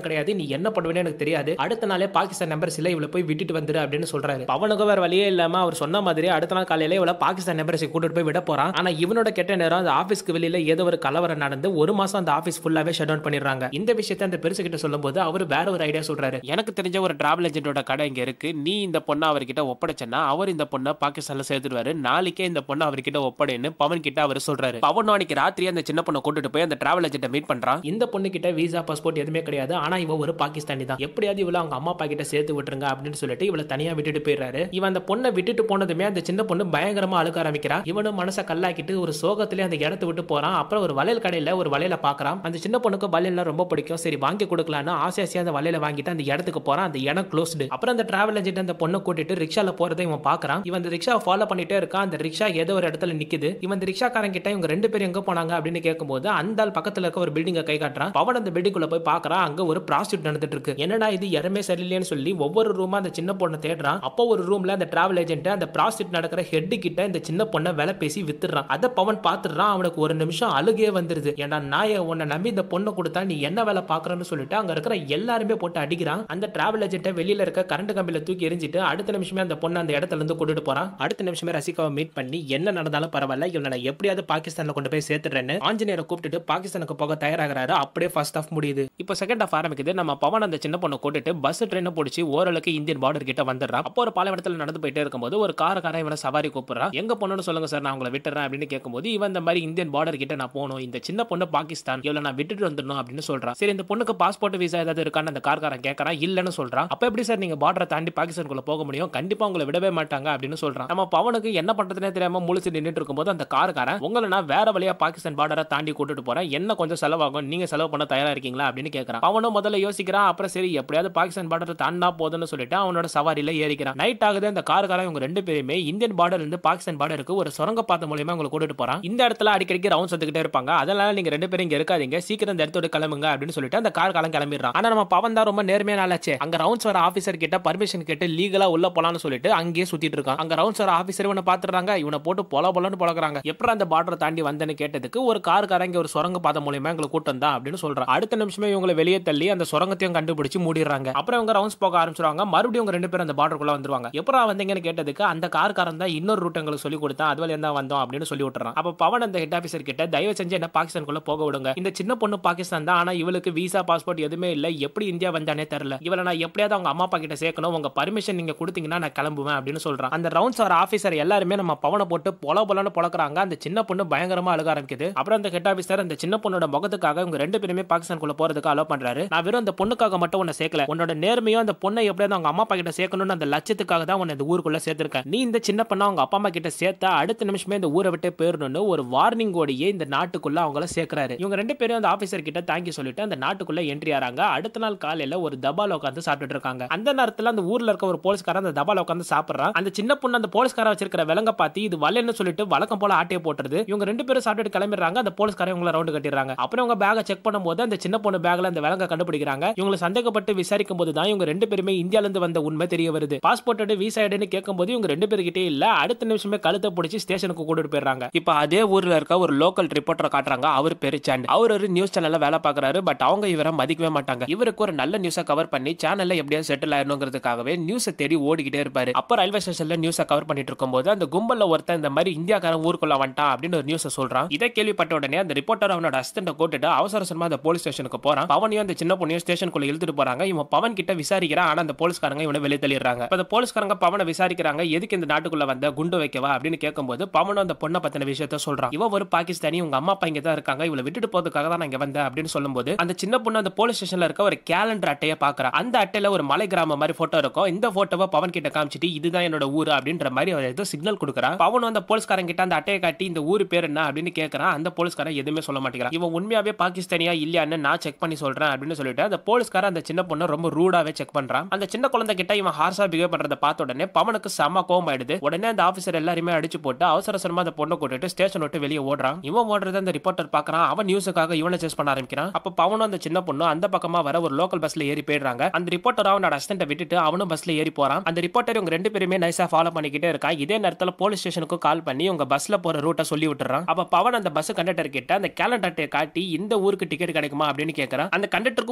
என்ன பண்ணுவேன்னு எனக்கு தெரியாது, அடுத்த நாளே பாகிஸ்தான் நம்பர் சில இவளை போய் விட்டுட்டு வந்துரு அப்படின்னு சொல்றாரு. பவனுக்கு வேற வழியே இல்லாம அவர் சொன்ன மாதிரி அடுத்த நாள் காலையில இவளை பாகிஸ்தான் நம்பர்ஸை கூட்டிட்டு போய் விட போறான். ஆனா இவனோட கெட்ட நேரம் அந்த ஆபீஸ்க்கு வெளியில ஏதோ ஒரு கலவரம் நடந்து ஒரு மாசம் அந்த ஆபீஸ் ஃபுல்லாவே ஷட் டவுன் பண்ணிடுறாங்க. இந்த விஷயத்தை அந்த பெருசு கிட்ட சொல்லும்போது அவர் வேற ஒரு ஐடியா சொல்றாரு. எனக்கு தெரிஞ்ச ஒரு டிராவல் ஏஜென்ட்டோட கடை இங்க இருக்கு, நீ இந்த பொண்ணை அவர்கிட்ட ஒப்படைச்சனா அவர் இந்த பொண்ணை பாகிஸ்தான்ல சேர்த்துடுவாரு, நாளைக்கே இந்த பொண்ணை அவர்கிட்ட ஒப்படைன்னு பவன் கிட்ட அவர் சொல்றாரு. பவன் அன்னைக்கு ராத்திரி அந்த சின்ன பொண்ணை கூட்டிட்டு போய் அந்த டிராவல் ஏஜென்ட்டை மீட் பண்றான். இந்த பொண்ணு கிட்ட விசா பாஸ்போர்ட் எதுவுமே கிடையாது, ஆனா இவ ஒரு பாகிஸ்தானி தான், எப்படியாவது இவள அவங்க அம்மா அப்பா கிட்ட சேர்த்து விட்டுருங்க அப்படின்னு சொல்லிட்டு இவளை தனியா விட்டுட்டு போயிடுறாரு. இவன் அந்த பொண்ணை விட்டுட்டு போனதுமே அந்த சின்ன பொண்ணு பயங்கரமா அழுக ஆரம்பிக்கிறா. இவனும் மனசை கல்லாக்கிட்டு ஒரு சோகத்திலே அந்த இடத்தை விட்டு போறான். அப்புறம் ஒரு வளையல் கடையில ஒரு வளையல பாக்குறான். அந்த சின்ன பொண்ணுக்கு வளையல்னா ரொம்ப பிடிக்கும், சரி வாங்கி கொடுக்கலான்னு ஆசையா அந்த வளையல வாங்கிட்டு அந்த இடத்துக்கு போறான். அந்த இடம் க்ளோஸ்டு. அப்புறம் அந்த டிராவல் ஏஜென்ட் அந்த பொண்ணை கூட்டிட்டு ரிக்ஷால போறதை இவன் பாக்குறான். இவன் அந்த ரிக்ஷா ஃபாலோ பண்ணிட்டே இருக்கான். அந்த ரிக்ஷா ஏதோ ஒரு இடத்துல நிக்குது. இவன் அந்த ரிக்ஷாக்காரன் கிட்ட இவங்க ரெண்டு பேரும் எங்க போனாங்க அப்படின்னு கேட்கும்போது அந்த ஆள் பக்கத்துல இருக்க ஒரு பில்டிங்கை கை காட்டுறான். பவன் அந்த பில்டிங்குள்ள போய் பாக்குறான். அங்க ஒரு ப்ராஸ்டியூட் நடந்துட்டு இருக்கு. என்னடா இது யாருமே சரியில்லைன்னு சொல்லி ஒவ்வொரு ரூமா அந்த சின்ன பொண்ணை தேடுறான். அப்போ ஒரு ரூம்ல அந்த டிராவல் ஏஜென்ட் அந்த ப்ராஸ்டியூட் நடக்கிற ஹெட் கிட்ட இந்த சின்ன பொண்ணை வேலை பேசி வித்துறான். அத பவன் பாத்துறான். அவனுக்கு ஒரு நிமிஷம் அழுகே வந்துருது. ஏன்டா நாய உன்னை நம்பி இந்த பொண்ணை கொடுத்தா நீ என்ன வேலை பாக்குறன்னு சொல்லிட்டு அங்க இருக்கிற எல்லாருமே போட்டு அடிக்கிறான். அந்த டிராவல் ஏஜென்ட் வெளியில இருக்க கரண்ட் கம்பியில தூக்கி எரிஞ்சிட்டு அடுத்த நிமிஷமே அந்த பொண்ணை அந்த இடத்துல இருந்து கூட்டிட்டு போறான். அடுத்த நிமிஷமே ரசிகாவை மீட் பண்ணி என்ன நடந்தாலும் பரவாயில்ல, இவனை எப்படியாவது பாகிஸ்தான்ல கொண்டு போய் சேர்த்துறேன்னு ஆஞ்சநேயரை கூப்பிட்டு பாகிஸ்தானுக்கு போக தயாராகிறாரு. அப்படியே ஃபர்ஸ்ட் ஆஃப் முடியுது. இப்போ செகண்ட் ஆஃப் ஆரம்பிக்குது. நம்ம பவன் அந்த சின்ன பொண்ணை கூட்டிட்டு பஸ் ட்ரெயினை பிடிச்சி ஓரளவுக்கு இந்தியன் பார்டர் கிட்ட வந்துடுறான். அப்போ ஒரு பாலைவனத்துல நடந்து போயிட்டே இருக்கும்போது ஒரு காரக்காரன் இவனை சவாரி கூப்பிடுறான். எங்க பொண்ணுன்னு சொல்லுங்க சார், நான் உங்களை விட்டுறேன் அப்படின்னு கேட்கும்போது இவன் இந்த மாதிரி இந்தியன் பார்டர் கிட்ட நான் போகணும், இந்த சின்ன பொண்ணு பாகிஸ்தான், இவளை நான் விட்டுட்டு வந்துடணும் அப்படின்னு சொல்றான். சரி இந்த பொண்ணுக்கு பாஸ்போர்ட் விசா ஏதாவது இருக்கான்னு அந்த கார்காரன் கேட்கறான். இல்லன்னு சொல்றான். அப்ப எப்படி சார் நீங்க பார்டரை தாண்டி பாகிஸ்தானுக்குள்ள போக முடியும், கண்டிப்பா உங்களை விடவே மாட்டாங்க அப்படின்னு சொல்றான். நம்ம பவனுக்கு என்ன பண்றதுனே தெரியாம முழிச்சு நின்னுட்டு இருக்கும்போது அந்த கார்காரன் உங்களை நான் வேற வழியா பாகிஸ்தான் பார்டரை தாண்டி கூட்டிட்டு போறேன், என்ன கொஞ்சம் செலவாகும், நீங்க செலவு பண்ண தயாரா இருக்கீங்களா அப்படின்னு கேட்கறான். அவனும் முதல்ல யோசிக்கிறான். அப்புறம் சரி எப்படியாவது பாகிஸ்தான் பார்டரை தாண்டா போதுன்னு சொல்லிட்டு அவனோட சவாரியில ஏறிக்கிறான். நைட் ஆகுது. அந்த கார்காரன் இவங்க ரெண்டு பேருமே இந்தியன் பார்டர்ல இருந்து பாகிஸ்தான் பார்டருக்கு ஒரு சுரங்க பாதை மூலமா உங்களை கூட்டிட்டு போறான். இந்த இடத்துல அடிக்கடி ரவுண்ட்ஸ் வந்துகிட்டே இருப்பாங்க, அதனால நீங்க ரெண்டு பேரும் இங்க இருக்காதீங்க, சீக்கிரம் இந்த இடத்தோட கிளம்புங்க அப்படின்னு சொல்லிட்டு அந்த கார்காரன் கிளம்பிடுறான். ஆனா நம்ம பவன் தான் ரொம்ப நேர்மையான ஆளாச்சே. அங்க ரவுண்ட்ஸ் வர ஆபீசர் கிட்ட பர்மிஷன் கேட்டு லீகலா உள்ள போலாம்னு சொல்லிட்டு அங்கேயே சுத்திட்டு இருக்கான். அங்க ரவுண்ட்ஸ் வர ஆபீசர் இவனை பாத்துறாங்க. இவனை போட்டு பொலன்னு பொளக்குறாங்க. எப்படி அந்த பார்டரை தாண்டி வந்தேன்னு கேட்டதுக்கு ஒரு கார்காரங்க ஒரு சுரங்க பாதை மூலமா எங்களை கூட்டு வந்தா அப்படின்னு சொல்றான். அடுத்த நிமிஷமே இவங்களை வெளியே தள்ளி அந்த சுரங்கத்தையும் கண்டுபிடிச்சு மூடிடுறாங்க. அப்புறம் இவங்க ரவுண்ட்ஸ் போக ஆரம்பிச்சிருவாங்க. மறுபடியும் இவங்க ரெண்டு பேரும் அந்த பார்டருக்குள்ள வந்துருவாங்க. எப்பரா வந்தீங்கன்னு கேட்டதுக்கு அந்த கார்காரன் தான் இன்னொரு ரூட் எங்களுக்கு சொல்லி கொடுத்தா, அது வழியா தான் வந்தோம் அப்படின்னு சொல்லி விட்டுறான். அப்ப பவன் அந்த ஹெட் ஆபீசர் கிட்ட தயவு செஞ்சு என்ன பாகிஸ்தானுக்குள்ள போக விடுங்க, இந்த சின்ன பொண்ணு பாகிஸ்தான் தான், ஆனா இவளுக்கு விசா பாஸ்போர்ட் எதுவுமே இல்ல, எப்படி இந்தியா வந்தானே தெரியல, இவளை நான் எப்படியாவது அவங்க அம்மா அப்பா கிட்ட சேர்க்கணும், உங்க பர்மிஷன் நீங்க கொடுத்தீங்கன்னா நான் கிளம்புவேன் அப்படின்னு சொல்றான். அந்த ரவுண்ட்ஸ் வர ஆபீசர் எல்லாருமே நம்ம பவனை போட்டு பொலன்னு பொளக்குறாங்க. அந்த சின்ன பொண்ணு பயங்கரமா அழுக ஆரம்பிக்குது. அப்புறம் அந்த ஹெட் ஆபீசர் அந்த சின்ன பொண்ணோட முகத்துக்காக இவங்க ரெண்டு பேருமே பாகிஸ்தானுக்குள்ள போறதுக்கு அலோ பண்றாரு. நான் வெறும் அந்த பொண்ணுக்காக மட்டும் உன்னை சேர்க்கல, உன்னோட நேர்மையும் அந்த பொண்ணை எப்படியாவது அவங்க அம்மா அப்பா கிட்ட சேர்க்கணும்னு அந்த லட்சத்துக்காக தான் உன்னை இந்த ஊருக்குள்ள சேர்த்திருக்கேன். நீ இந்த சின்ன பொண்ணை அவங்க அப்பா அம்மா கிட்ட சேர்த்தா அடுத்த நிமிஷமே இந்த ஊரை விட்டு போயிடணும்னு ஒரு வார்னிங் ஓடியே இந்த நாட்டுக்குள்ள அவங்கள சேர்க்கிறாரு. இவங்க ரெண்டு பேரும் அந்த ஆபீசர் கிட்ட தேங்க்யூ சொல்லிட்டு அந்த நாட்டுக்குள்ள என்ட்ரி ஆறாங்க. அடுத்த நாள் காலையில ஒரு தபால உட்காந்து சாப்பிட்டுட்டு இருக்காங்க. அந்த நேரத்துல அந்த ஊர்ல இருக்க ஒரு போலீஸ்காரன் அந்த தபால உட்காந்து சாப்பிடுறான். அந்த சின்ன பொண்ணு அந்த போலீஸ்காரன் வச்சிருக்கிற விலங்க பார்த்து இது வலைன்னு சொல்லிட்டு வழக்கம் போல ஆட்டையை போட்டுருது. இவங்க ரெண்டு பேரும் சாப்பிட்டு கிளம்பிடுறாங்க. அந்த போலீஸ்காரன் இவங்களை ரவுண்ட் கட்டிடுறாங்க. அப்புறம் அவங்க பேக செக் பண்ணும்போது அந்த சின்ன பொண்ணு பேக்ல அந்த விலங்க கண்டுபிடிக்கிறாங்க. இவங்களை சந்தேகப்பட்டு விசாரிக்கும் போது தான் இவங்க ரெண்டு பேருமே இந்தியால இருந்து வந்த உண்மை தெரிய வருது. பாஸ்போர்ட் விசா ஐடின்னு கேட்கும்போது இவங்க ரெண்டு பேர்கிட்டே இல்ல. அடுத்த நிமிஷமே கழுத்தை பிடிச்சி ஸ்டேஷனுக்கு கூட்டிட்டு போயிடுறாங்க. இப்ப அதே ஊர்ல இருக்க ஒரு லோக்கல் ரிப்போர்ட்டரை காட்டுறாங்க. அவர் பேரு சாண்ட். அவர் ஒரு நியூஸ் சேனல்ல வேலை பார்க்கறாரு. பட் அவங்க இவரை மதிக்கவே மாட்டாங்க. இவருக்கு ஒரு நல்ல நியூஸை கவர் பண்ணி சேனல்ல எப்படியாவது செட்டில் ஆயிரணுங்கிறதுக்காகவே நியூஸை தேடி ஓடிக்கிட்டே இருப்பாரு. அப்ப ரயில்வே ஸ்டேஷன்ல நியூஸை கவர் பண்ணிட்டு இருக்கும்போது அந்த கும்பல்ல ஒருத்தன் இந்த மாதிரி இந்தியாக்காரன் ஊருக்குள்ள வந்துட்டான் அப்படின்னு ஒரு நியூஸை சொல்றான். இதை கேள்விப்பட்ட உடனே அந்த ரிப்போர்ட்டர் அவனோட அசிஸ்டன்ட கூட்டிட்டு அவசரமா அந்த போலீஸ் ஸ்டேஷனுக்கு போறான். பவனையும் அந்த சின்ன பொண்ணையும் ஸ்டேஷனுக்குள்ள இழுத்துட்டு போறாங்க. இவன் பவன் கிட்ட விசாரிக்கிறான். ஆனா அந்த போலீஸ்காரங்க இவனை வெளியே தள்ளிடுறாங்க. அந்த போலீஸ்காரங்க பவனை விசாரிக்கிறாங்க. எதுக்கு இந்த நாட்டுக்குள்ள வந்த, குண்டு வைக்கவா அப்படின்னு கேட்கும்போது பவனும் அந்த பொண்ணை பத்தின விஷயத்த சொல்றான். இவ ஒரு பாகிஸ்தானி, உங்க அம்மா அப்பா இங்க தான் இருக்காங்க, இவளை விட்டுட்டு போறதுக்காக தான் நான் இங்க வந்தேன் அப்படின்னு சொல்லும்போது அந்த சின்ன பொண்ணு அந்த போலீஸ் ஸ்டேஷன்ல இருக்க ஒரு கேலண்டர் அட்டையை பாக்குறா. அந்த அட்டையில ஒரு மலை கிராமம் மாதிரி போட்டோ இருக்கும். இந்த போட்டோவை பவன் கிட்ட காமிச்சிட்டு இதுதான் என்னோட ஊரு அப்படின்ற மாதிரி அவர் ஏதோ சிக்னல் கொடுக்குறான். பவன் அந்த போலீஸ்காரன் கிட்ட அந்த அட்டையை காட்டி இந்த ஊரு பேர் என்ன அப்படின்னு கேட்கறான். அந்த போலீஸ்காரன் எதுவுமே சொல்ல மாட்டேங்கிறான். இவன் உண்மையாவே பாகிஸ்தானியா இல்லையான்னு நான் செக் பண்ணி சொல்றேன் அப்படின்னு சொல்லிட்டு அந்த போலீஸ்காரன் அந்த சின்ன பொண்ணு ரொம்ப ரூடாவே செக் பண்றான். அந்த சின்ன குழந்தை கிட்ட இவன் ஹார்ஷா பிஹேவ் பண்றத பார்த்த உடனே பவனுக்கு செம கோவம் ஆயிடுது. உடனே அந்த ஆபீசர் எல்லாருமே அடிச்சு போட்டு அவசரமா அந்த பொண்ணை கூட்டிட்டு ஸ்டேஷன் விட்டு வெளியே ஓடுறான். இவன் ஓடுறத அந்த ரிப்போர்ட்டர் பாக்குறான். அவன் நியூஸுக்காக இவனை சேஸ் பண்ண ஆரம்பிக்கிறான். அப்ப பவனும் அந்த சின்ன பொண்ணு அந்த பக்கமா வர ஒரு லோக்கல் பஸ்ல ஏறி போயிடுறாங்க. அந்த ரிப்போர்ட்டர் அவனோட அசிஸ்டன்ட்டை விட்டுட்டு அவனும் பஸ்ல ஏறி போறான். அந்த ரிப்போர்ட்டர் இவங்க ரெண்டு பேருமே நைஸா ஃபாலோ பண்ணிக்கிட்டே இருக்கான். இதே நேரத்துல போலீஸ் ஸ்டேஷனுக்கு கால் பண்ணி உங்க பஸ்ல போற ரூட்டை சொல்லி விட்டுறான். அப்ப பவன் அந்த பஸ் கண்டக்டர் கிட்ட அந்த கேலண்டர் அட்டையை காட்டி இந்த ஊருக்கு டிக்கெட் கிடைக்குமா அப்படின்னு கேட்கறான். அந்த கண்டக்டருக்கு குழப்பமா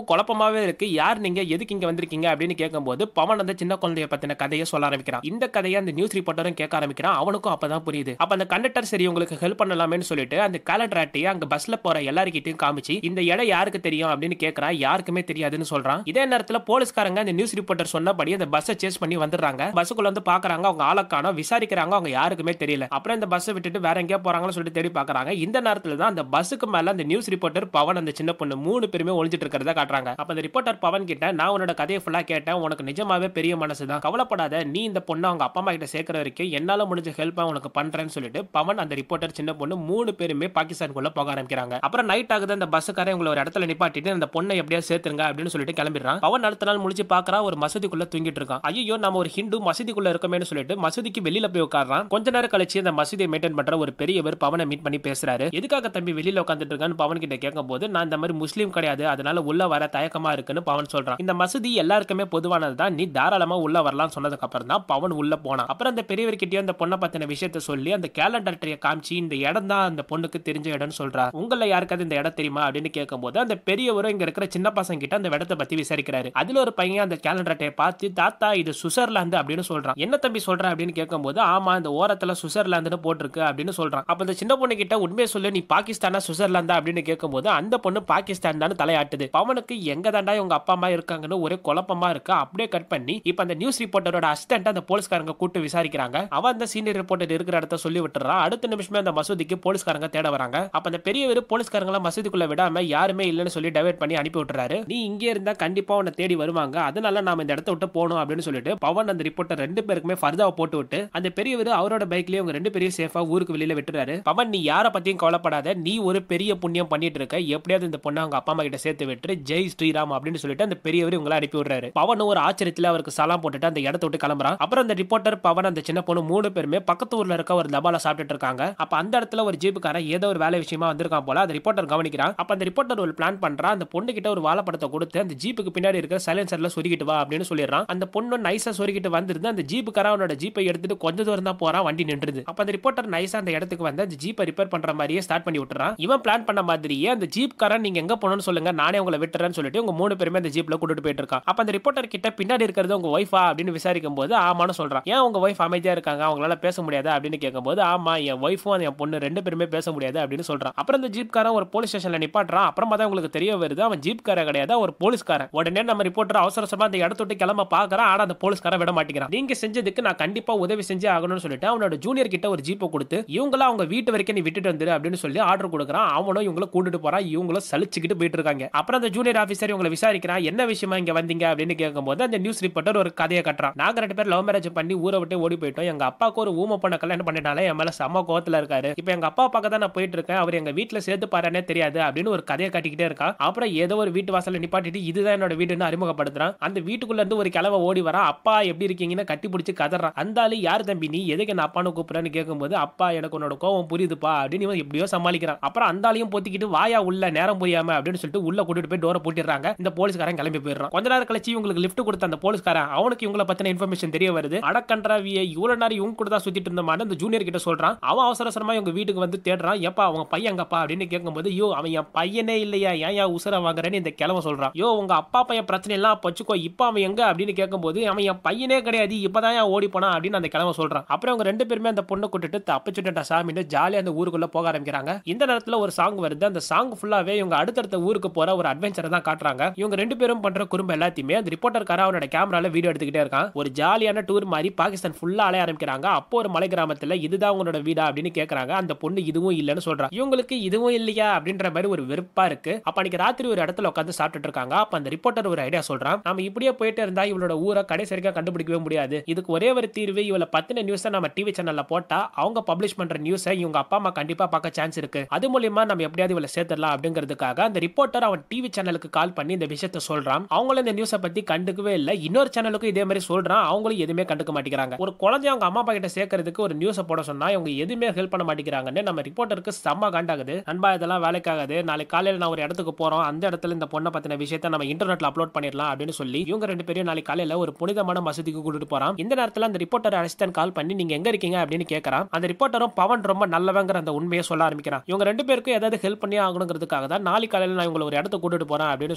குழப்பமாவே இருக்கு, யார் நீங்க, எதுக்கு இங்க வந்திருக்கீங்க அப்படின்னு கேட்கும்போது பவன் அந்த சின்ன குழந்தைய பத்தின கதையை சொல்ல ஆரம்பிக்கிறான். இந்த கதையை அந்த நியூஸ் ரிப்போர்ட்டரும் கேட்க ஆரம்பிக்கிறான். அவனுக்கும் அப்பதான் புரியுது. அப்ப அந்த கண்டக்டர் சரி உங்களுக்கு ஹெல்ப் பண்ணலாமேன்னு சொல்லிட்டு அந்த கேலண்டர் அட்டையை அங்க பஸ்ல போற எல்லார்கிட்டயும் காமிச்சு இந்த இடம் யாருக்கு தெரியும் அப்படின்னு கேட்கறான். யாருக்குமே தெரியாதுன்னு சொல்றான். இதே நேரத்துல போலீஸ்காரங்க அந்த நியூஸ் ரிப்போர்ட்டர் சொன்னபடி அந்த பஸ்ஸை சேஸ் பண்ணி வந்துடுறாங்க. பஸ்ஸுக்குள்ள வந்து பாக்குறாங்க, அவங்க ஆளக்கான விசாரிக்கிறாங்க, அவங்க யாருக்குமே தெரியல. அப்புறம் இந்த பஸ்ஸை விட்டுட்டு வேற எங்கேயா போறாங்கன்னு சொல்லிட்டு தேடி பாக்குறாங்க. இந்த நேரத்துல தான் அந்த பஸ்ஸுக்கு மேல அந்த நியூஸ் ரிப்போர்ட்டர் பவன் அந்த சின்ன பொண்ணு 3 பேருமே ஒளிஞ்சிட்டு இருக்கிறத காட்டுறாங்க. அப்ப அந்த ரிப்போர்ட்டர் பவன் கிட்ட நான் உன்னோட கதையை ஃபுல்லா கேட்டேன், உனக்கு நிஜமாவே பெரிய மனசுதான், கவலைப்படாத, நீ இந்த பொண்ணு அவங்க அப்பா அம்மா கிட்ட சேர்க்கிற வரைக்கும் என்னால முடிஞ்ச ஹெல்ப் உனக்கு பண்றேன்னு சொல்லிட்டு பவன் அந்த ரிப்போர்ட்டர் சின்ன பொண்ணு 3 பேருமே பாகிஸ்தானுக்குள்ள போக ஆரம்பிக்கிறாங்க. அப்புறம் நைட் ஆகுது, அந்த பஸ்ஸுக்காரன் உங்களை ஒரு இடத்துல நிப்பாட்டிட்டு அந்த பொண்ணை எப்படியா சேர்த்துருங்க அப்படின்னு சொல்லிட்டு கிளம்பிடுறான். பவன் அடுத்த நாள் முடிச்சு பாக்குறா, ஒரு மசூதிக்குள்ள தூங்கிட்டு இருக்கான். ஐயோ நம்ம ஒரு ஹிந்து மசூதிக்குள்ள இருக்கமேன்னு சொல்லிட்டு மசூதிக்கு வெளியில போய் உட்கார்றான். கொஞ்ச நேரம் கழிச்சு அந்த மசூதியை மெயின்டைன் பண்ற ஒரு பெரியவர் பவனை மீட் பண்ணி பேசுறாரு. எதுக்காக தம்பி வெளியில உட்கார்ந்துட்டு இருக்கான்னு பவன் கிட்ட கேட்கும்போது நான் இந்த மாதிரி முஸ்லீம் கிடையாது, அதனால உள்ள வர தயக்கமா இருக்குன்னு பவன் சொல்றான். இந்த மசூதி எல்லாருக்குமே பொதுவானது தான், நீ தாராளமா உள்ள வரலாம் சொன்னதுக்கு அப்புறம் தான் பவன் உள்ள போனான். அப்புறம் அந்த பெரியவர் கிட்டே அந்த பொண்ணை பத்தின விஷயத்தை சொல்லி அந்த கேலண்டர் ட்ரீயை காமிச்சு இந்த இடம் தான் அந்த பொண்ணுக்கு தெரிஞ்ச இடம்னு சொல்றா. உங்கள யாருக்காவது இந்த இடம் தெரியுமா அப்படின்னு கேட்கும்போது அந்த பெரியவரும் இங்க இருக்கிற சின்ன பசங்க கிட்ட அந்த இடத்தை பத்தி விசாரிக்கிறாரு. அதுல ஒரு பையன் அந்த கேலண்டர் ட்ரீயை பார்த்து தாத்தா இது சுவிட்சர்லாந்து அப்படின்னு சொல்றான். என்ன தம்பி சொல்ற அப்படின்னு கேட்கும்போது ஆமா இந்த ஓரத்துல சுவிட்சர்லாந்துன்னு போட்டிருக்கு அப்படின்னு சொல்றான். அப்ப அந்த சின்ன பொண்ணு கிட்ட உண்மையை சொல்லு, நீ பாகிஸ்தானா சுவிட்சர்லாந்தா அப்படின்னு கேட்கும்போது அந்த பொண்ணு பாகிஸ்தான் தான் தலையாட்டுது. பவனுக்கு எங்க தாண்டா உங்க அப்பா அம்மா இருக்காங்கன்னு ஒரே குழப்பமா இருக்கு. அப்படியே கட் பண்ணி இப்ப அந்த நியூஸ் ரிப்போர்ட்டரோட அசிஸ்டன்ட் அந்த போலீஸ்காரங்க கூட்டு விசாரிக்கிறாங்க. அவன் அந்த சீனியர் ரிப்போர்ட்டர் இருக்கிற இடத்த சொல்லி விட்டுறான். அடுத்த நிமிஷமே அந்த மசூதிக்கு போலீஸ்காரங்க தேட வராங்க. அப்ப அந்த பெரியவர் போலீஸ்காரங்கள மசூதிக்குள்ள விடாம யாருமே இல்லன்னு சொல்லி டைவர்ட் பண்ணி அனுப்பி விட்டுறாரு. நீ இங்கே இருந்தா கண்டிப்பா உன்னை தேடி வருவாங்க, அதனால நாம இந்த இடத்த விட்டு போகணும் அப்படின்னு சொல்லிட்டு பவன் அந்த ரிப்போர்ட்டர் 2 பேருக்குமே ஃபர்தாவை போட்டு விட்டு அந்த பெரியவர் அவரோட பைக்லயே அவங்க 2 பேரையும் சேஃபா ஊருக்கு வெளியில விட்டுறாரு. பவன் நீ யார பத்தியும் கவலைப்படாத, நீ ஒரு பெரிய புண்ணியம் பண்ணிட்டு இருக்க, எப்படியாவது இந்த பொண்ணை அவங்க அப்பா அம்மா கிட்ட சேர்த்து விட்டு ஜெய் ஸ்ரீராம் அப்படின்னு சொல்லிட்டு அந்த பெரியவர் உங்களை அனுப்பி விடுறாரு. பவன் ஒரு ஆச்சரியத்துல அவருக்கு சலாம் போட்டுட்டு அந்த இடத்த விட்டு கிளம்புறான். அப்புறம் அந்த ரிப்போர்ட்டர் பவன் அந்த சின்ன பொண்ணு 3 பேருமே பக்கத்து ஊர்ல இருக்க ஒரு தபால சாப்பிட்டுட்டு இருக்காங்க. அப்ப அந்த இடத்துல ஒரு ஜீப்புக்காரன் ஏதோ ஒரு வேலை விஷயமா வந்திருக்கான் போல. அந்த ரிப்போர்ட்டர் கவனிக்கிறான். அப்ப அந்த ரிப்போர்ட்டர் ஒரு பிளான் பண்றான். அந்த பொண்ணு கிட்ட ஒரு வாழைப்பழத்தை கொடுத்து அந்த ஜீப்புக்கு பின்னாடி இருக்க சைலன்சர்ல சொருகிட்டு வா அப்படின்னு சொல்லிடுறான். அந்த பொண்ணு நைஸா சொருகிட்டு வந்திருந்து அந்த ஜீப்புக்காரன் அவனோட ஜீப்பை எடுத்துட்டு கொஞ்ச தூரம் தான் போறான், வண்டி நின்றுது. அப்ப அந்த ரிப்போர்ட்டர் நைஸா அந்த இடத்துக்கு வந்து அந்த ஜீப்பை ரிப்பேர் பண்ற மாதிரியே ஸ்டார்ட் பண்ணி விட்டுறான். இவன் பிளான் பண்ண மாதிரியே அந்த ஜீப் காரன் நீங்க எங்க போகணும்னு சொல்லுங்க, நானே உங்களை விட்டுறேன்னு சொல்லிட்டு உங்க 3 பேருமே அந்த ஜீப்ல கூட்டிட்டு போயிட்டு இருக்கான். அப்ப அந்த ரிப்போர்ட்டர் கிட்ட பின்னாடி இருக்கிறது உங்க ஒய்ஃபா அப்படின்னு விசாரிக்கும் போது ஆமான்னு சொல்றான். ஏன் உங்க ஒய்ஃப் அமைதியா இருக்காங்க, அவங்களால பேச முடியாது அப்படின்னு கேட்கும்போது ஆமா என் ஒய்ஃபும் என் பொண்ணு 2 பேருமே பேச முடியாது அப்படின்னு சொல்றான். அப்புறம் அந்த ஜீப் காரன் ஒரு போலீஸ் ஸ்டேஷன்ல நிப்பாட்டுறான். அப்புறமா தான் உங்களுக்கு தெரிய வருது அவன் ஜீப் காரன் கிடையாது, ஒரு போலீஸ்காரன். உடனே நம்ம ரிப்போர்ட்டர் அவசரமா அந்த இடத்த விட்டு கிளம்ப பாக்குறான். ஆனா அந்த போலீஸ்காரன் விட மாட்டேங்கிறான். நீங்க செஞ்சதுக்கு நான் கண்டிப்பா உதவி செஞ்சே ஆகணும்னு சொல்லிட்டு அவனோட ஜூனியர் கிட்ட ஒரு ஜீப்பை கொடுத்து இவங்கள அவங்க வீட்டு வரைக்கும் நீ விட்டுட்டு வந்துரு அப்படின்னு சொல்லி ஆர்டர் கொடுக்குறான். அவனும் இவங்களை கூட்டிட்டு போறான். இவங்களும் சலிச்சுக்கிட்டு போயிட்டு இருக்காங்க. அப்புறம் அந்த ஜூனியர் ஆபீசர் இவங்களை விசாரிக்கிறான். என்ன விஷயமா இங்க வந்தீங்க அப்படின்னு கேட்கும்போது அந்த நியூஸ் ரிப்போர்ட்டர் ஒரு கதையை கட்டுறான். நாங்க 2 பேர் லவ் மேரேஜ் பண்ணி ஊரை விட்டு ஓடி போயிட்டோம். எங்க அப்பாவுக்கு ஒரு ஊமை பொண்ணை கல்யாணம் பண்ணிட்டாலே என் மேல செம்ம கோவத்துல இருக்காரு. இப்போ எங்க அப்பா பக்கம் தான் நான் போயிட்டு இருக்கேன். அவர் எங்க வீட்டுல சேர்த்து பாருனே தெரியாது அப்படின்னு ஒரு கதையை காட்டிக்கிட்டே இருக்கான். அப்புறம் ஏதோ ஒரு வீட்டு வாசல்ல நிப்பாட்டிட்டு இதுதான் என்னோட வீடுன்னு அறிமுகப்படுத்துறான். அந்த வீட்டுக்குள்ள இருந்து ஒரு கிழவ ஓடி வரான். அப்பா எப்படி இருக்கீங்கன்னு கட்டி பிடிச்சி கதறான். அந்த ஆளு யார் தம்பி நீ, எதுக்கு என்ன அப்பான்னு கூப்பிடுறேன்னு கேட்கும்போது அப்பா எனக்கு உன்னோட கோவம் புரியுதுப்பா அப்படின்னு இவன் எப்படியோ சமாளிக்கிறான். அப்புறம் அந்த ஆளையும் பொத்திக்கிட்டு வாயா உள்ள நேரம் புரியாம அப்படின்னு சொல்லிட்டு உள்ள கூட்டிட்டு போய் டோரை பூட்டிடுறாங்க. இந்த போலீஸ்காரன் கிளம்பி போயிடுறான். கொஞ்ச நேரம் கழிச்சு இவங்களுக்கு லிஃப்ட் கொடுத்த அந்த போலீஸ்காரன் அவனுக்கு இவங்களை பத்தின இன்ஃபர்மேஷன் தெரிய வருது. அடக்கன்றாவிய இவ்வளவு நேரம் இவங்க கூட தான் சுத்திட்டு இருந்த மாதிரி அந்த ஜூனியர் கிட்ட சொல்றான். அவன் அவசர அவசரமா இவங்க வீட்டுக்கு வந்து தேடுறான். ஏப்பா அவங்க பையன் எங்கப்பா அப்படின்னு கேட்கும்போது யோ அவன் என் பையனே இல்லையா, ஏன் உசுர வாங்குறேன்னு இந்த கிழமை சொல்றான். யோ உங்க அப்பா பையன் பிரச்சனை எல்லாம் பச்சுக்கோ, இப்ப அவன் எங்க அப்படின்னு கேட்கும்போது அவன் என் பையனே கிடையாது, இப்பதான் ஓடி போனா அப்படின்னு அந்த கிழமை சொல்றான். அப்புறம் அவங்க 2 பேருமே அந்த பொண்ணை கூட்டிட்டு தப்பிச்சுட்டா சாமின்னு ஜாலியா அந்த ஊருக்குள்ள போக ஆரம்பிக்கிறாங்க. இந்த நேரத்துல ஒரு சாங் வருது. அந்த சாங் ஃபுல்லாவே இவங்க அடுத்தடுத்த ஊருக்கு போற ஒரு அட்வென்ச்சரை தான் காட்டுறாங்க. இவங்க 2 பேரும் பண்ற குறும்பு எல்லாத்தையுமே அந்த ரிப்போர்ட்டர்கார அவனோட கேமரால வீடியோ எடுத்துக்கிட்டே இருக்கான். ஒரு ஜாலியான டூர் மாதிரி பாகிஸ்தான் ஃபுல்லா அலைய ஆரம்பிக்கிறாங்க. அப்போ ஒரு மலை கிராமத்துல இதுதான் உங்களோட வீடா அப்படின்னு கேக்குறாங்க. அந்த பொண்ணு இதுவும் இல்லன்னு சொல்றான். இவங்களுக்கு இதுவும் இல்லையா அப்படின்ற மாதிரி ஒரு வெறுப்பா இருக்கு. அப்ப அன்னைக்கு ராத்திரி ஒரு இடத்துல உட்கார்ந்து சாப்பிட்டுட்டு இருக்காங்க. அப்ப அந்த ரிப்போர்ட்டர் ஒரு ஐடியா சொல்றான். நாம இப்படியே போயிட்டு இருந்தா இவளோட ஊரை கடைசி வரைக்கும் கண்டுபிடிக்கவே முடியாது. இதுக்கு ஒரே ஒரு தீர்வு, இவளை பத்தின நியூஸை நம்ம டிவி சேனல்ல போட்டா அவங்க பப்ளிஷ் பண்ற நியூஸை இவங்க அப்பா அம்மா கண்டிப்பா பார்க்க சான்ஸ் இருக்கு. அது மூலமா நம்ம எப்படியாவது இவளை சேர்த்துடலாம் அப்படிங்கிறதுக்காக அந்த ரிப்போர்ட்டர் அவன் டிவி சேனலுக்கு கால் பண்ணி இந்த விஷயத்தை சொல்றான். அவங்களும் இந்த நியூஸை பத்தி கண்டுக்கவே இல்ல. இன்னொரு சேனலுக்கும் இதே மாதிரி சொல்றான். அவங்களும் எதுவுமே கண்டுக்க மாட்டேங்கிறாங்க. ஒரு குழந்தை அவங்க அம்மா அப்பா கிட்ட சேர்க்கறதுக்கு ஒரு நியூஸை போட சொன்னா இவங்க எதுவுமே ஹெல்ப் பண்ண மாட்டேங்கிறாங்கன்னு நம்ம ரிப்போர்ட்டருக்கு செம்ம காண்டாகுது. நண்பா இதெல்லாம் வேலைக்காகாது, நாளைக்கு காலையில நான் ஒரு இடத்துக்கு போறோம், அந்த இடத்துல இந்த பொண்ணை பத்தின விஷயத்தை நம்ம இன்டர்நெட்ல அப்லோட் பண்ணிடலாம் அப்படின்னு சொல்லி இவங்க 2 பேரும் நாளைக்கு காலையில ஒரு புனிதமான மசூதிக்கு கூட்டிட்டு போறான். இந்த நேரத்துல அந்த ரிப்போர்ட்டர் அசிஸ்டன்ட் கால் பண்ணி நீங்க எங்க இருக்கீங்க அப்படின்னு கேட்கறான். அந்த ரிப்போர்ட்டரும் பவன் ரொம்ப நல்லவங்கிற அந்த உண்மையை சொல்ல ஆரம்பிக்கிறான். இவங்க 2 பேருக்கும் ஏதாவது ஹெல்ப் பண்ணி ஆகணுங்கிறதுக்காக தான் நாளைக்கு காலையில நான் இவங்களை ஒரு இடத்துக்கு கூட்டிட்டு போறேன் அப்படின்னு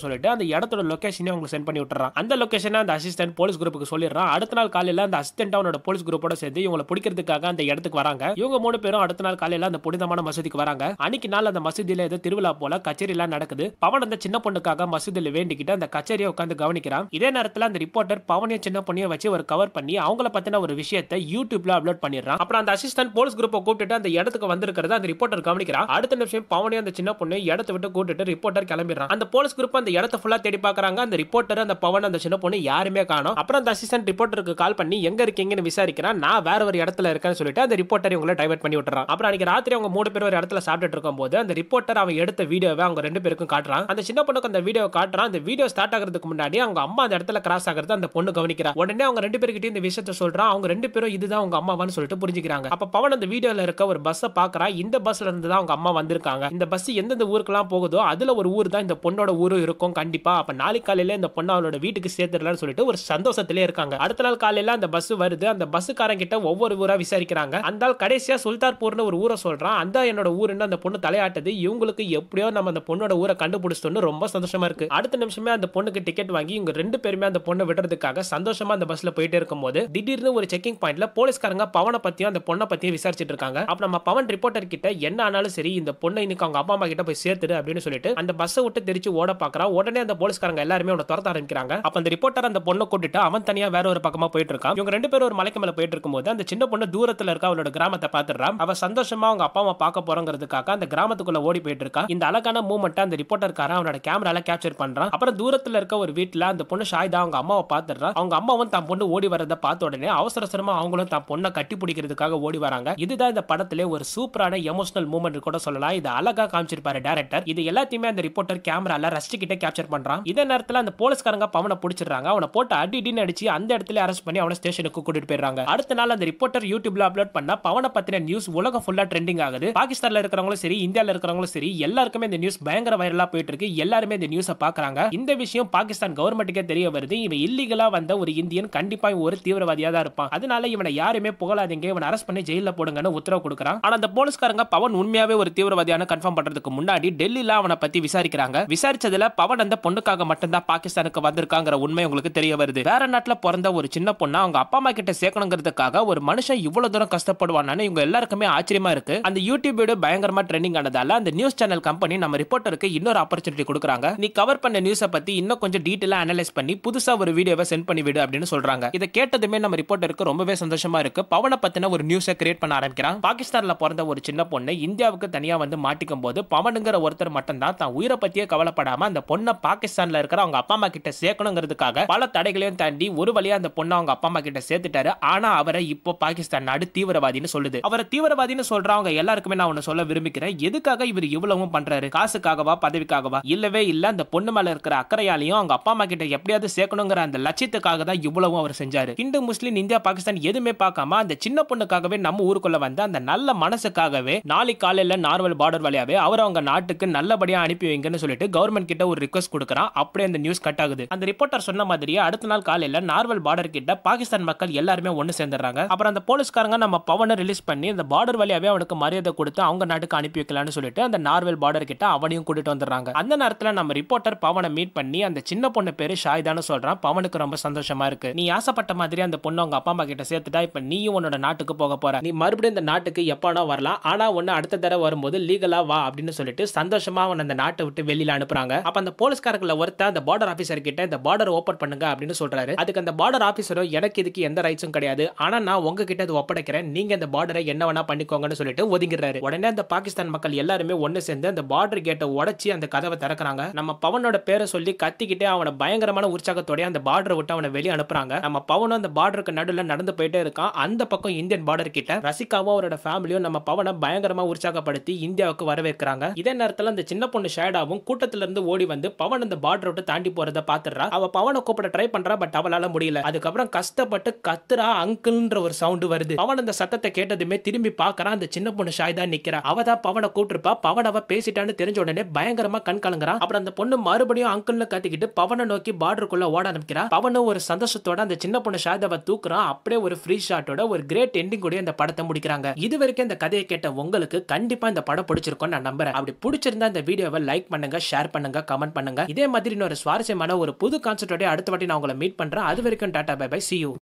சொல்லிட்டு அந்த இடத்தோட லொகேஷனை உங்களுக்கு சென்ட் பண்ணி விட்டுறான். அந்த லொகேஷனை அந்த அசிஸ்டன்ட் போலீஸ் குரூப்புக்கு சொல்லிடுறான். அடுத்த நாள் காலையில அந்த அசிஸ்டன்ட் அவனோட போலீஸ் குரூப்போட சேர்ந்து இவங்களை பிடிக்கிறதுக்காக அந்த இடத்துக்கு வராங்க. இவங்க 3 பேரும் அடுத்த நாள் காலையில அந்த புனிதமான மசூதிக்கு வராங்க. அன்னைக்கு நாள் அந்த மசூதியில ஏதோ திருவிழா போல கச்சேரி எல்லாம் நடக்குது. பவன் அந்த சின்ன பொண்ணுக்காக மசூதியில வேண்டிக்கிட்டு அந்த கச்சேரியை உட்கார்ந்து கவனிக்கிறான். இதே நேரத்துல அந்த ரிப்போர்ட்டர் பவனையும் சின்ன பொண்ணையும் வச்சு ஒரு கவர் பண்ணி அவங்கள பத்தின ஒரு விஷயத்தை யூடியூப்ல அப்லோட் பண்ணிடுறான். அப்புறம் அந்த அசிஸ்டன்ட் போலீஸ் குரூப்பை கூப்பிட்டு அந்த இடத்துக்கு வந்திருக்கிறத அந்த ரிப்போர்ட்டர் கவனிக்கிறான். அடுத்த நிமிஷம் பவனையும் அந்த சின்ன பொண்ணு இடத்தை விட்டு கூட்டிட்டு ரிப்போர்ட்டர் கிளம்பிடுறான். அந்த போலீஸ் குரூப் அந்த இடத்தை ஃபுல்லா தேடி பார்க்கறாங்க. அந்த ரிப்போர்ட்டர் அந்த பவன் அந்த சின்ன பொண்ணு யாருமே காணோம். அப்புறம் அந்த அசிஸ்டன்ட் ரிப்போர்ட்டருக்கு கால் பண்ணி எங்க இருக்கீங்கன்னு விசாரிக்கிறான். நான் வேற ஒரு இடத்துல இருக்கேன்னு சொல்லிட்டு அந்த ரிப்போர்ட்டர் இவங்களை டைவர்ட் பண்ணி விட்டுறான். அப்புறம் அன்னைக்கு ராத்திரி அவங்க 3 பேர் ஒரு இடத்துல சாப்பிட்டுட்டு இருக்கும்போது அந்த ரிப்போர்ட்டர் அவன் எடுத்த வீடியோவை அவங்க 2 பேருக்கும் காட்டுறான். அந்த சின்ன பொண்ணுக்கு அந்த வீடியோ காட்டுறான். அந்த வீடியோ ஸ்டார்ட் ஆகிறதுக்கு முன்னாடி அவங்க அம்மா அந்த இடத்துல கிராஸ் ஆகிறது அந்த பொண்ணு கவனிக்கிறா. உடனே அவங்க 2 பேர்கிட்ட இந்த விஷயத்தை சொல்றான். அவங்க 2 பேரும் இதுதான் அவங்க அம்மாவான்னு சொல்லிட்டு புரிஞ்சுக்கிறாங்க. அப்ப பவன் அந்த வீடியோல இருக்க ஒரு பஸ்ஸை பாக்குறான். இந்த பஸ்ல இருந்து தான் அவங்க அம்மா வந்திருக்காங்க. இந்த பஸ் எந்தெந்த ஊருக்குலாம் போகுதோ அதுல ஒரு ஊர் தான் இந்த பொண்ணோட ஊரு இருக்கும் கண்டிப்பா. அப்ப நாளைக்கு காலையில இந்த பொண்ணு அவளோட வீட்டுக்கு சேர்த்துடலாம்னு சொல்லிட்டு ஒரு சந்தோஷத்திலே இருக்காங்க. அடுத்த நாள் காலையில அந்த பஸ் வருது. அந்த பஸ்ஸுக்காரங்க கிட்ட ஒவ்வொரு ஊரா விசாரிக்கிறாங்க. அந்த கடைசியா சுல்தான்பூர்னு ஒரு ஊரை சொல்றான். அந்த என்னோட ஊருன்னு அந்த பொண்ணு தலையாட்டுது. இவங்களுக்கு எப்படியோ நம்ம அந்த பொண்ணோட ஊரை கண்டுபிடிச்சிட்டோம்னு ரொம்ப சந்தோஷமா இருக்கு. அடுத்த நிமிஷமே அந்த பொண்ணுக்கு டிக்கெட் வாங்கி இவங்க 2 பேருமே அந்த பொண்ணை விடுறதுக்காக சந்தோஷமா அந்த பஸ்ல போயிட்டே இருக்கும்போது திடீர்னு ஒரு செக்கிங் பாயிண்ட்ல போலீஸ்காரங்க பவனை பத்தியும் அந்த பொண்ணை பத்தியும் விசாரிச்சிட்டு இருக்காங்க. அப்ப நம்ம பவன் ரிப்போர்ட்டர் கிட்ட என்ன ஆனாலும் சரி இந்த பொண்ணை இன்னைக்கு அவங்க அப்பா அம்மா கிட்ட போய் சேர்த்துடு அப்படின்னு சொல்லிட்டு அந்த பஸ்ஸை விட்டு தெரிச்சு ஓட பாக்குறான். உடனே அந்த போலீஸ்காரங்க எல்லாருமே அவனை துரத்த ஆரம்பிக்கிறாங்க. அப்ப அந்த ரிப்போர்ட்டர் அந்த பொண்ணை கூட்டிட்டு அவன் தனியா வேற ஒரு பக்கமா போயிட்டு இருக்கான். இவங்க 2 பேரும் ஒரு மலைக்கு மேல போயிட்டு இருக்கும்போது அந்த சின்ன பொண்ணு தூரத்துல இருக்க அவளோட கிராமத்தை பாத்துறான். அவ சந்தோஷமா அவங்க அப்பா அம்மா பார்க்க போறங்கிறதுக்காக அந்த கிராமத்துக்குள்ள ஓடி போயிட்டு இருக்கா. இந்த அழகான மூமெண்ட் அந்த ரிப்போர்ட்டர்காரன் அவனோட கேமரால கேப்சர் பண்றான். அப்புறம் தூரத்துல இருக்க ஒரு வீட்ல அந்த பொண்ணு ஷாயிதா அவங்க அம்மாவை பாத்துறா. அவங்க அம்மாவும் தான் பொண்ணு ஓடி வரத பார்த்த உடனே அவசரமா அவங்களும் தான் பொண்ணை கட்டி பிடிக்கிறதுக்காக ஓடி வராங்க. இதுதான் இந்த படத்திலே ஒரு சூப்பரான எமோஷனல் மூமெண்ட் கூட சொல்லலாம். இது அழகா காமிச்சிருப்பாரு டைரக்டர். இது எல்லாத்தையுமே அந்த ரிப்போர்ட்டர் கேமரால ரசிச்சுக்கிட்டே கேப்சர் பண்றான். இதே நேரத்துல அந்த போலீஸ்காரங்க பவனை பிடிச்சிடுறாங்க. அவனை போட்டு அடின்னு அடிச்சு அந்த இடத்துல அரெஸ்ட் பண்ணி அவனை ஸ்டேஷனுக்கு கூட்டிட்டு போயிடுறாங்க. அடுத்த நாள் அந்த ரிப்போர்ட்டர் யூடியூப்ல அப்லோட் பண்ணா பவனை பத்தின நியூஸ் உலகம் ஃபுல்லா ட்ரெண்டிங் ஆகுது. பாகிஸ்தான்ல இருக்கிறவங்களும் சரி இந்தியால இருக்கிறவங்களும் சரி எல்லாருக்குமே இந்த நியூஸ் பயங்கர வைரலா போயிட்டு இருக்கு. எல்லாருமே இந்த நியூஸை பாக்குறாங்க. இந்த விஷயம் பாகிஸ்தான் கவர்மெண்ட்டுக்கே தெரிய வருது. இவன் இல்லீகலா வந்த ஒரு இந்தியன் கண்டிப்பா ஒரு தீவிரவாதியா தான் இருப்பான். அதனால இவனை யாருமே புகழாதீங்க, இவனை அரெஸ்ட் பண்ணி ஜெயில போடுங்கன்னு உத்தரவு கொடுக்கறான். ஆனா அந்த போலீஸ்காரங்க பவன் உண்மையாவே ஒரு தீவிரவாதியான கன்ஃபார்ம் பண்றதுக்கு முன்னாடி டெல்லியில அவனை பத்தி விசாரிக்கிறாங்க. விசாரிச்சதுல பவன் அந்த பொண்ணுக்காக மட்டும்தான் பாகிஸ்தானுக்கு வந்திருக்காங்கிற உண்மை உங்களுக்கு தெரிய வருது. வேற நாட்டுல பிறந்த ஒரு சின்ன பொண்ணா அவங்க அப்பா அம்மா கிட்ட சேர்க்கணுங்கிறதுக்காக ஒரு மனுஷன் இவ்வளவு தூரம் கஷ்டப்படுவான்னு இவங்க எல்லாருக்குமே ஆச்சரியமா இருக்கு. அந்த யூடியூப் வீடியோ பயங்கரமா ட்ரெண்டிங் ஆனதால அந்த நியூஸ் சேனல் கம்பெனி நம்ம ரிப்போர்ட்டருக்கு இன்னொரு ஆப்பர்ச்சுனிட்டி கொடுக்கறாங்க. நீ கவர் பண்ண நியூஸை பத்தி இன்னும் கொஞ்சம் டீடைலா அனலைஸ் பண்ணி புதுசா ஒரு வீடியோவை சென்ட் பண்ணி விடு அப்படின்னு சொல்றாங்க. இதை கேட்டதுமே நம்ம ரிப்போர்ட்டருக்கு ரொம்பவே சந்தோஷமா இருக்கு. பவனை பத்தின ஒரு நியூஸை கிரியேட் பண்ண ஆரம்பிக்கிறான். பாகிஸ்தான்ல பிறந்த ஒரு சின்ன பொண்ணு இந்தியாவுக்கு தனியா வந்து மாட்டிக்கும் போது பவனுங்கிற ஒருத்தர் மட்டும் தான் தான் உயிரை பத்தியே கவலைப்படாம அந்த பொண்ணை பாகிஸ்தான்ல இருக்கிற அவங்க அப்பா அம்மா கிட்ட சேர்க்கணுங்கிறதுக்காக பல தடைகளையும் தாண்டி ஒரு வழியா அந்த பொண்ணை அவங்க அப்பா அம்மா கிட்ட சேர்த்துட்டாரு. ஆனா அவரை இப்போ பாகிஸ்தான் நாடு தீவிரவாதின்னு சொல்லுது. அவரை தீவிரவாதின்னு சொல்றவங்க எல்லாருக்குமே நான் ஒன்னு சொல்ல விரும்புகிறேன். எதுக்காக இவர் இவ்வளவும் பண்றாரு? காசுக்காகவா, பதவிக்காகவா? இல்லவே இல்ல. அந்த பொண்ணு மேல இருக்கிற அக்கறையாலையும் அவங்க அப்பா அம்மா கிட்ட எப்படியாவது சேர்க்கணுங்கிற அந்த லட்சியத்துக்காக தான் இவ்வளவும் அவர் செஞ்சாரு. இந்து முஸ்லிம் இந்தியா பாகிஸ்தான் எதுவுமே பார்க்காம அந்த சின்ன பொண்ணுக்காகவே நம்ம ஊருக்குள்ள வந்து அந்த நல்ல மனசுக்காகவே நாளைக்கு காலையில நார்வல் பார்டர் வழியாவே அவர் அவங்க நாட்டுக்கு நல்லபடியா அனுப்பி வைங்கன்னு சொல்லிட்டு கவர்மெண்ட் கிட்ட ஒரு ரிக்வெஸ்ட் கொடுக்கறான். அப்படியே அந்த நியூஸ் கட் ஆகுது. அந்த ரிப்போர்ட்டர் சொன்ன மாதிரியே அடுத்த நாள் காலையில நார்வல் பார்டர் கிட்ட பாகிஸ்தான் மக்கள் எல்லாருமே ஒன்னு சேர்ந்துறாங்க. அப்புறம் அந்த போலீஸ்காரங்க நம்ம பவனை ரிலீஸ் பண்ணி அந்த பார்டர் வழியாவே அவனுக்கு மரியாதை கொடுத்து அவங்க நாட்டுக்கு அனுப்பி வைக்கலாம்னு சொல்லிட்டு அந்த நார்வல் பார்டர் கிட்ட அவனையும் கூட்டிட்டு வந்துடுறாங்க. அந்த நேரத்துல நம்ம ரிப்போர்ட்டர் பவனை மீட் பண்ணி அந்த சின்ன பொண்ணு பேரு ஷாயிதான்னு சொல்றான். பவனுக்கு ரொம்ப சந்தோஷமா இருக்கு. நீ ஆசைப்பட்ட மாதிரி அந்த பொண்ணு அவங்க அப்பா அம்மா கிட்ட சேர்த்துட்டா. இப்ப நீயும் உன்னோட நாட்டுக்கு போக போற. நீ மறுபடியும் இந்த நாட்டுக்கு எப்பனா வரலாம். ஆனா ஒன்னு அடுத்த தடவை வரும்போது லீகலா வா அப்படின்னு சொல்லிட்டு சந்தோஷமா அவன் அந்த நாட்டை விட்டு வெளியில அனுப்புறாங்க. அப்ப அந்த போலீஸ்காரங்கள ஒருத்த அந்த பார்டர் ஆபீசர் கிட்ட இந்த பார்டர் ஓபன் பண்ணுங்க அப்படின்னு சொல்றாரு. அதுக்கு அந்த பார்டர் ஆபீசரும் எனக்கு இதுக்கு எந்த ரைட்ஸும் கிடையாது. ஆனா நான் உங்ககிட்ட இது ஒப்படைக்கிறேன். நீங்க இந்த பார்டரை என்ன வேணா பண்ணிக்கோங்கன்னு சொல்லிட்டு ஒதுங்கிறாரு. உடனே அந்த பாகிஸ்தான் மக்கள் எல்லாருமே ஒன்னு சேர்ந்து அந்த பார்டர் கேட்டை உடைச்சி அந்த கதவை திறக்கறாங்க. நம்ம பவனோட பேரை சொல்லி கத்திக்கிட்டே அவனை பயங்கரமான உற்சாகத்தோட அந்த பார்டரை விட்டு அவனை வெளியே அனுப்புறாங்க. நம்ம பவனும் அந்த பார்டருக்கு நடுவுல நடந்து போயிட்டே இருக்கான். அந்த பக்கம் இந்தியன் பார்டர் கிட்ட ரசிகாவும் அவரோட ஃபேமிலியும் நம்ம பவனை பயங்கரமா உற்சாகப்படுத்தி இந்தியாவுக்கு வரவேற்கிறாங்க. இதே நேரத்துல அந்த சின்ன பொண்ணு ஷேடாவும் கூட்டத்துல இருந்து ஓடி வந்து பவன் அந்த பார்டர் விட்டு தாண்டி போறத பாத்துறா. அவ பவனை கூப்பிட ட்ரை பண்றா. பட் அவளால முடியல. அதுக்கப்புறம் கஷ்டப்பட்டு கத்துறா. அங்கிள்ன்ற ஒரு சவுண்ட் வருது. பவன் அந்த சத்தத்தை கேட்டதுமே திரும்பி பாக்குறான். அந்த சின்ன பொண்ணு ஷாயிதா நிக்கிறா. அவதான் பவனை கூப்பிட்டுருப்பா. பவன் அவ பேசிட்டான்னு தெரிஞ்ச உடனே பயங்கரமா கண் கலங்குறான். அப்புறம் அந்த பொண்ணு மறுபடியும் அங்கிள்னு கத்திக்கிட்டு பவனை நோக்கி பார்டருக்குள்ள ஓட ஆரம்பிக்கிறா. பவனும் ஒரு சந்தோஷத்தோட அந்த சின்ன பொண்ணு ஷாயிதாவை தூக்குறான். அப்படியே ஒரு ஃப்ரீ ஷாட்டோட ஒரு கிரேட் எண்டிங் கூட இந்த படத்தை முடிக்கிறாங்க. இது வரைக்கும் இந்த கதையை கேட்ட உங்களுக்கு கண்டிப்பா இந்த படம் பிடிச்சிருக்கும் நான் நம்புறேன். அப்படி பிடிச்சிருந்தா இந்த வீடியோவை லைக் பண்ணுங்க, ஷேர் பண்ணுங்க, கமெண்ட் பண்ணுங்க. இதே மாதிரி இன்னொரு சுவாரஸ்யமான ஒரு புது கான்செப்டோட அடுத்த வாட்டி நான் உங்களை மீட் பண்றேன். அது வரைக்கும் tata bye bye, see you.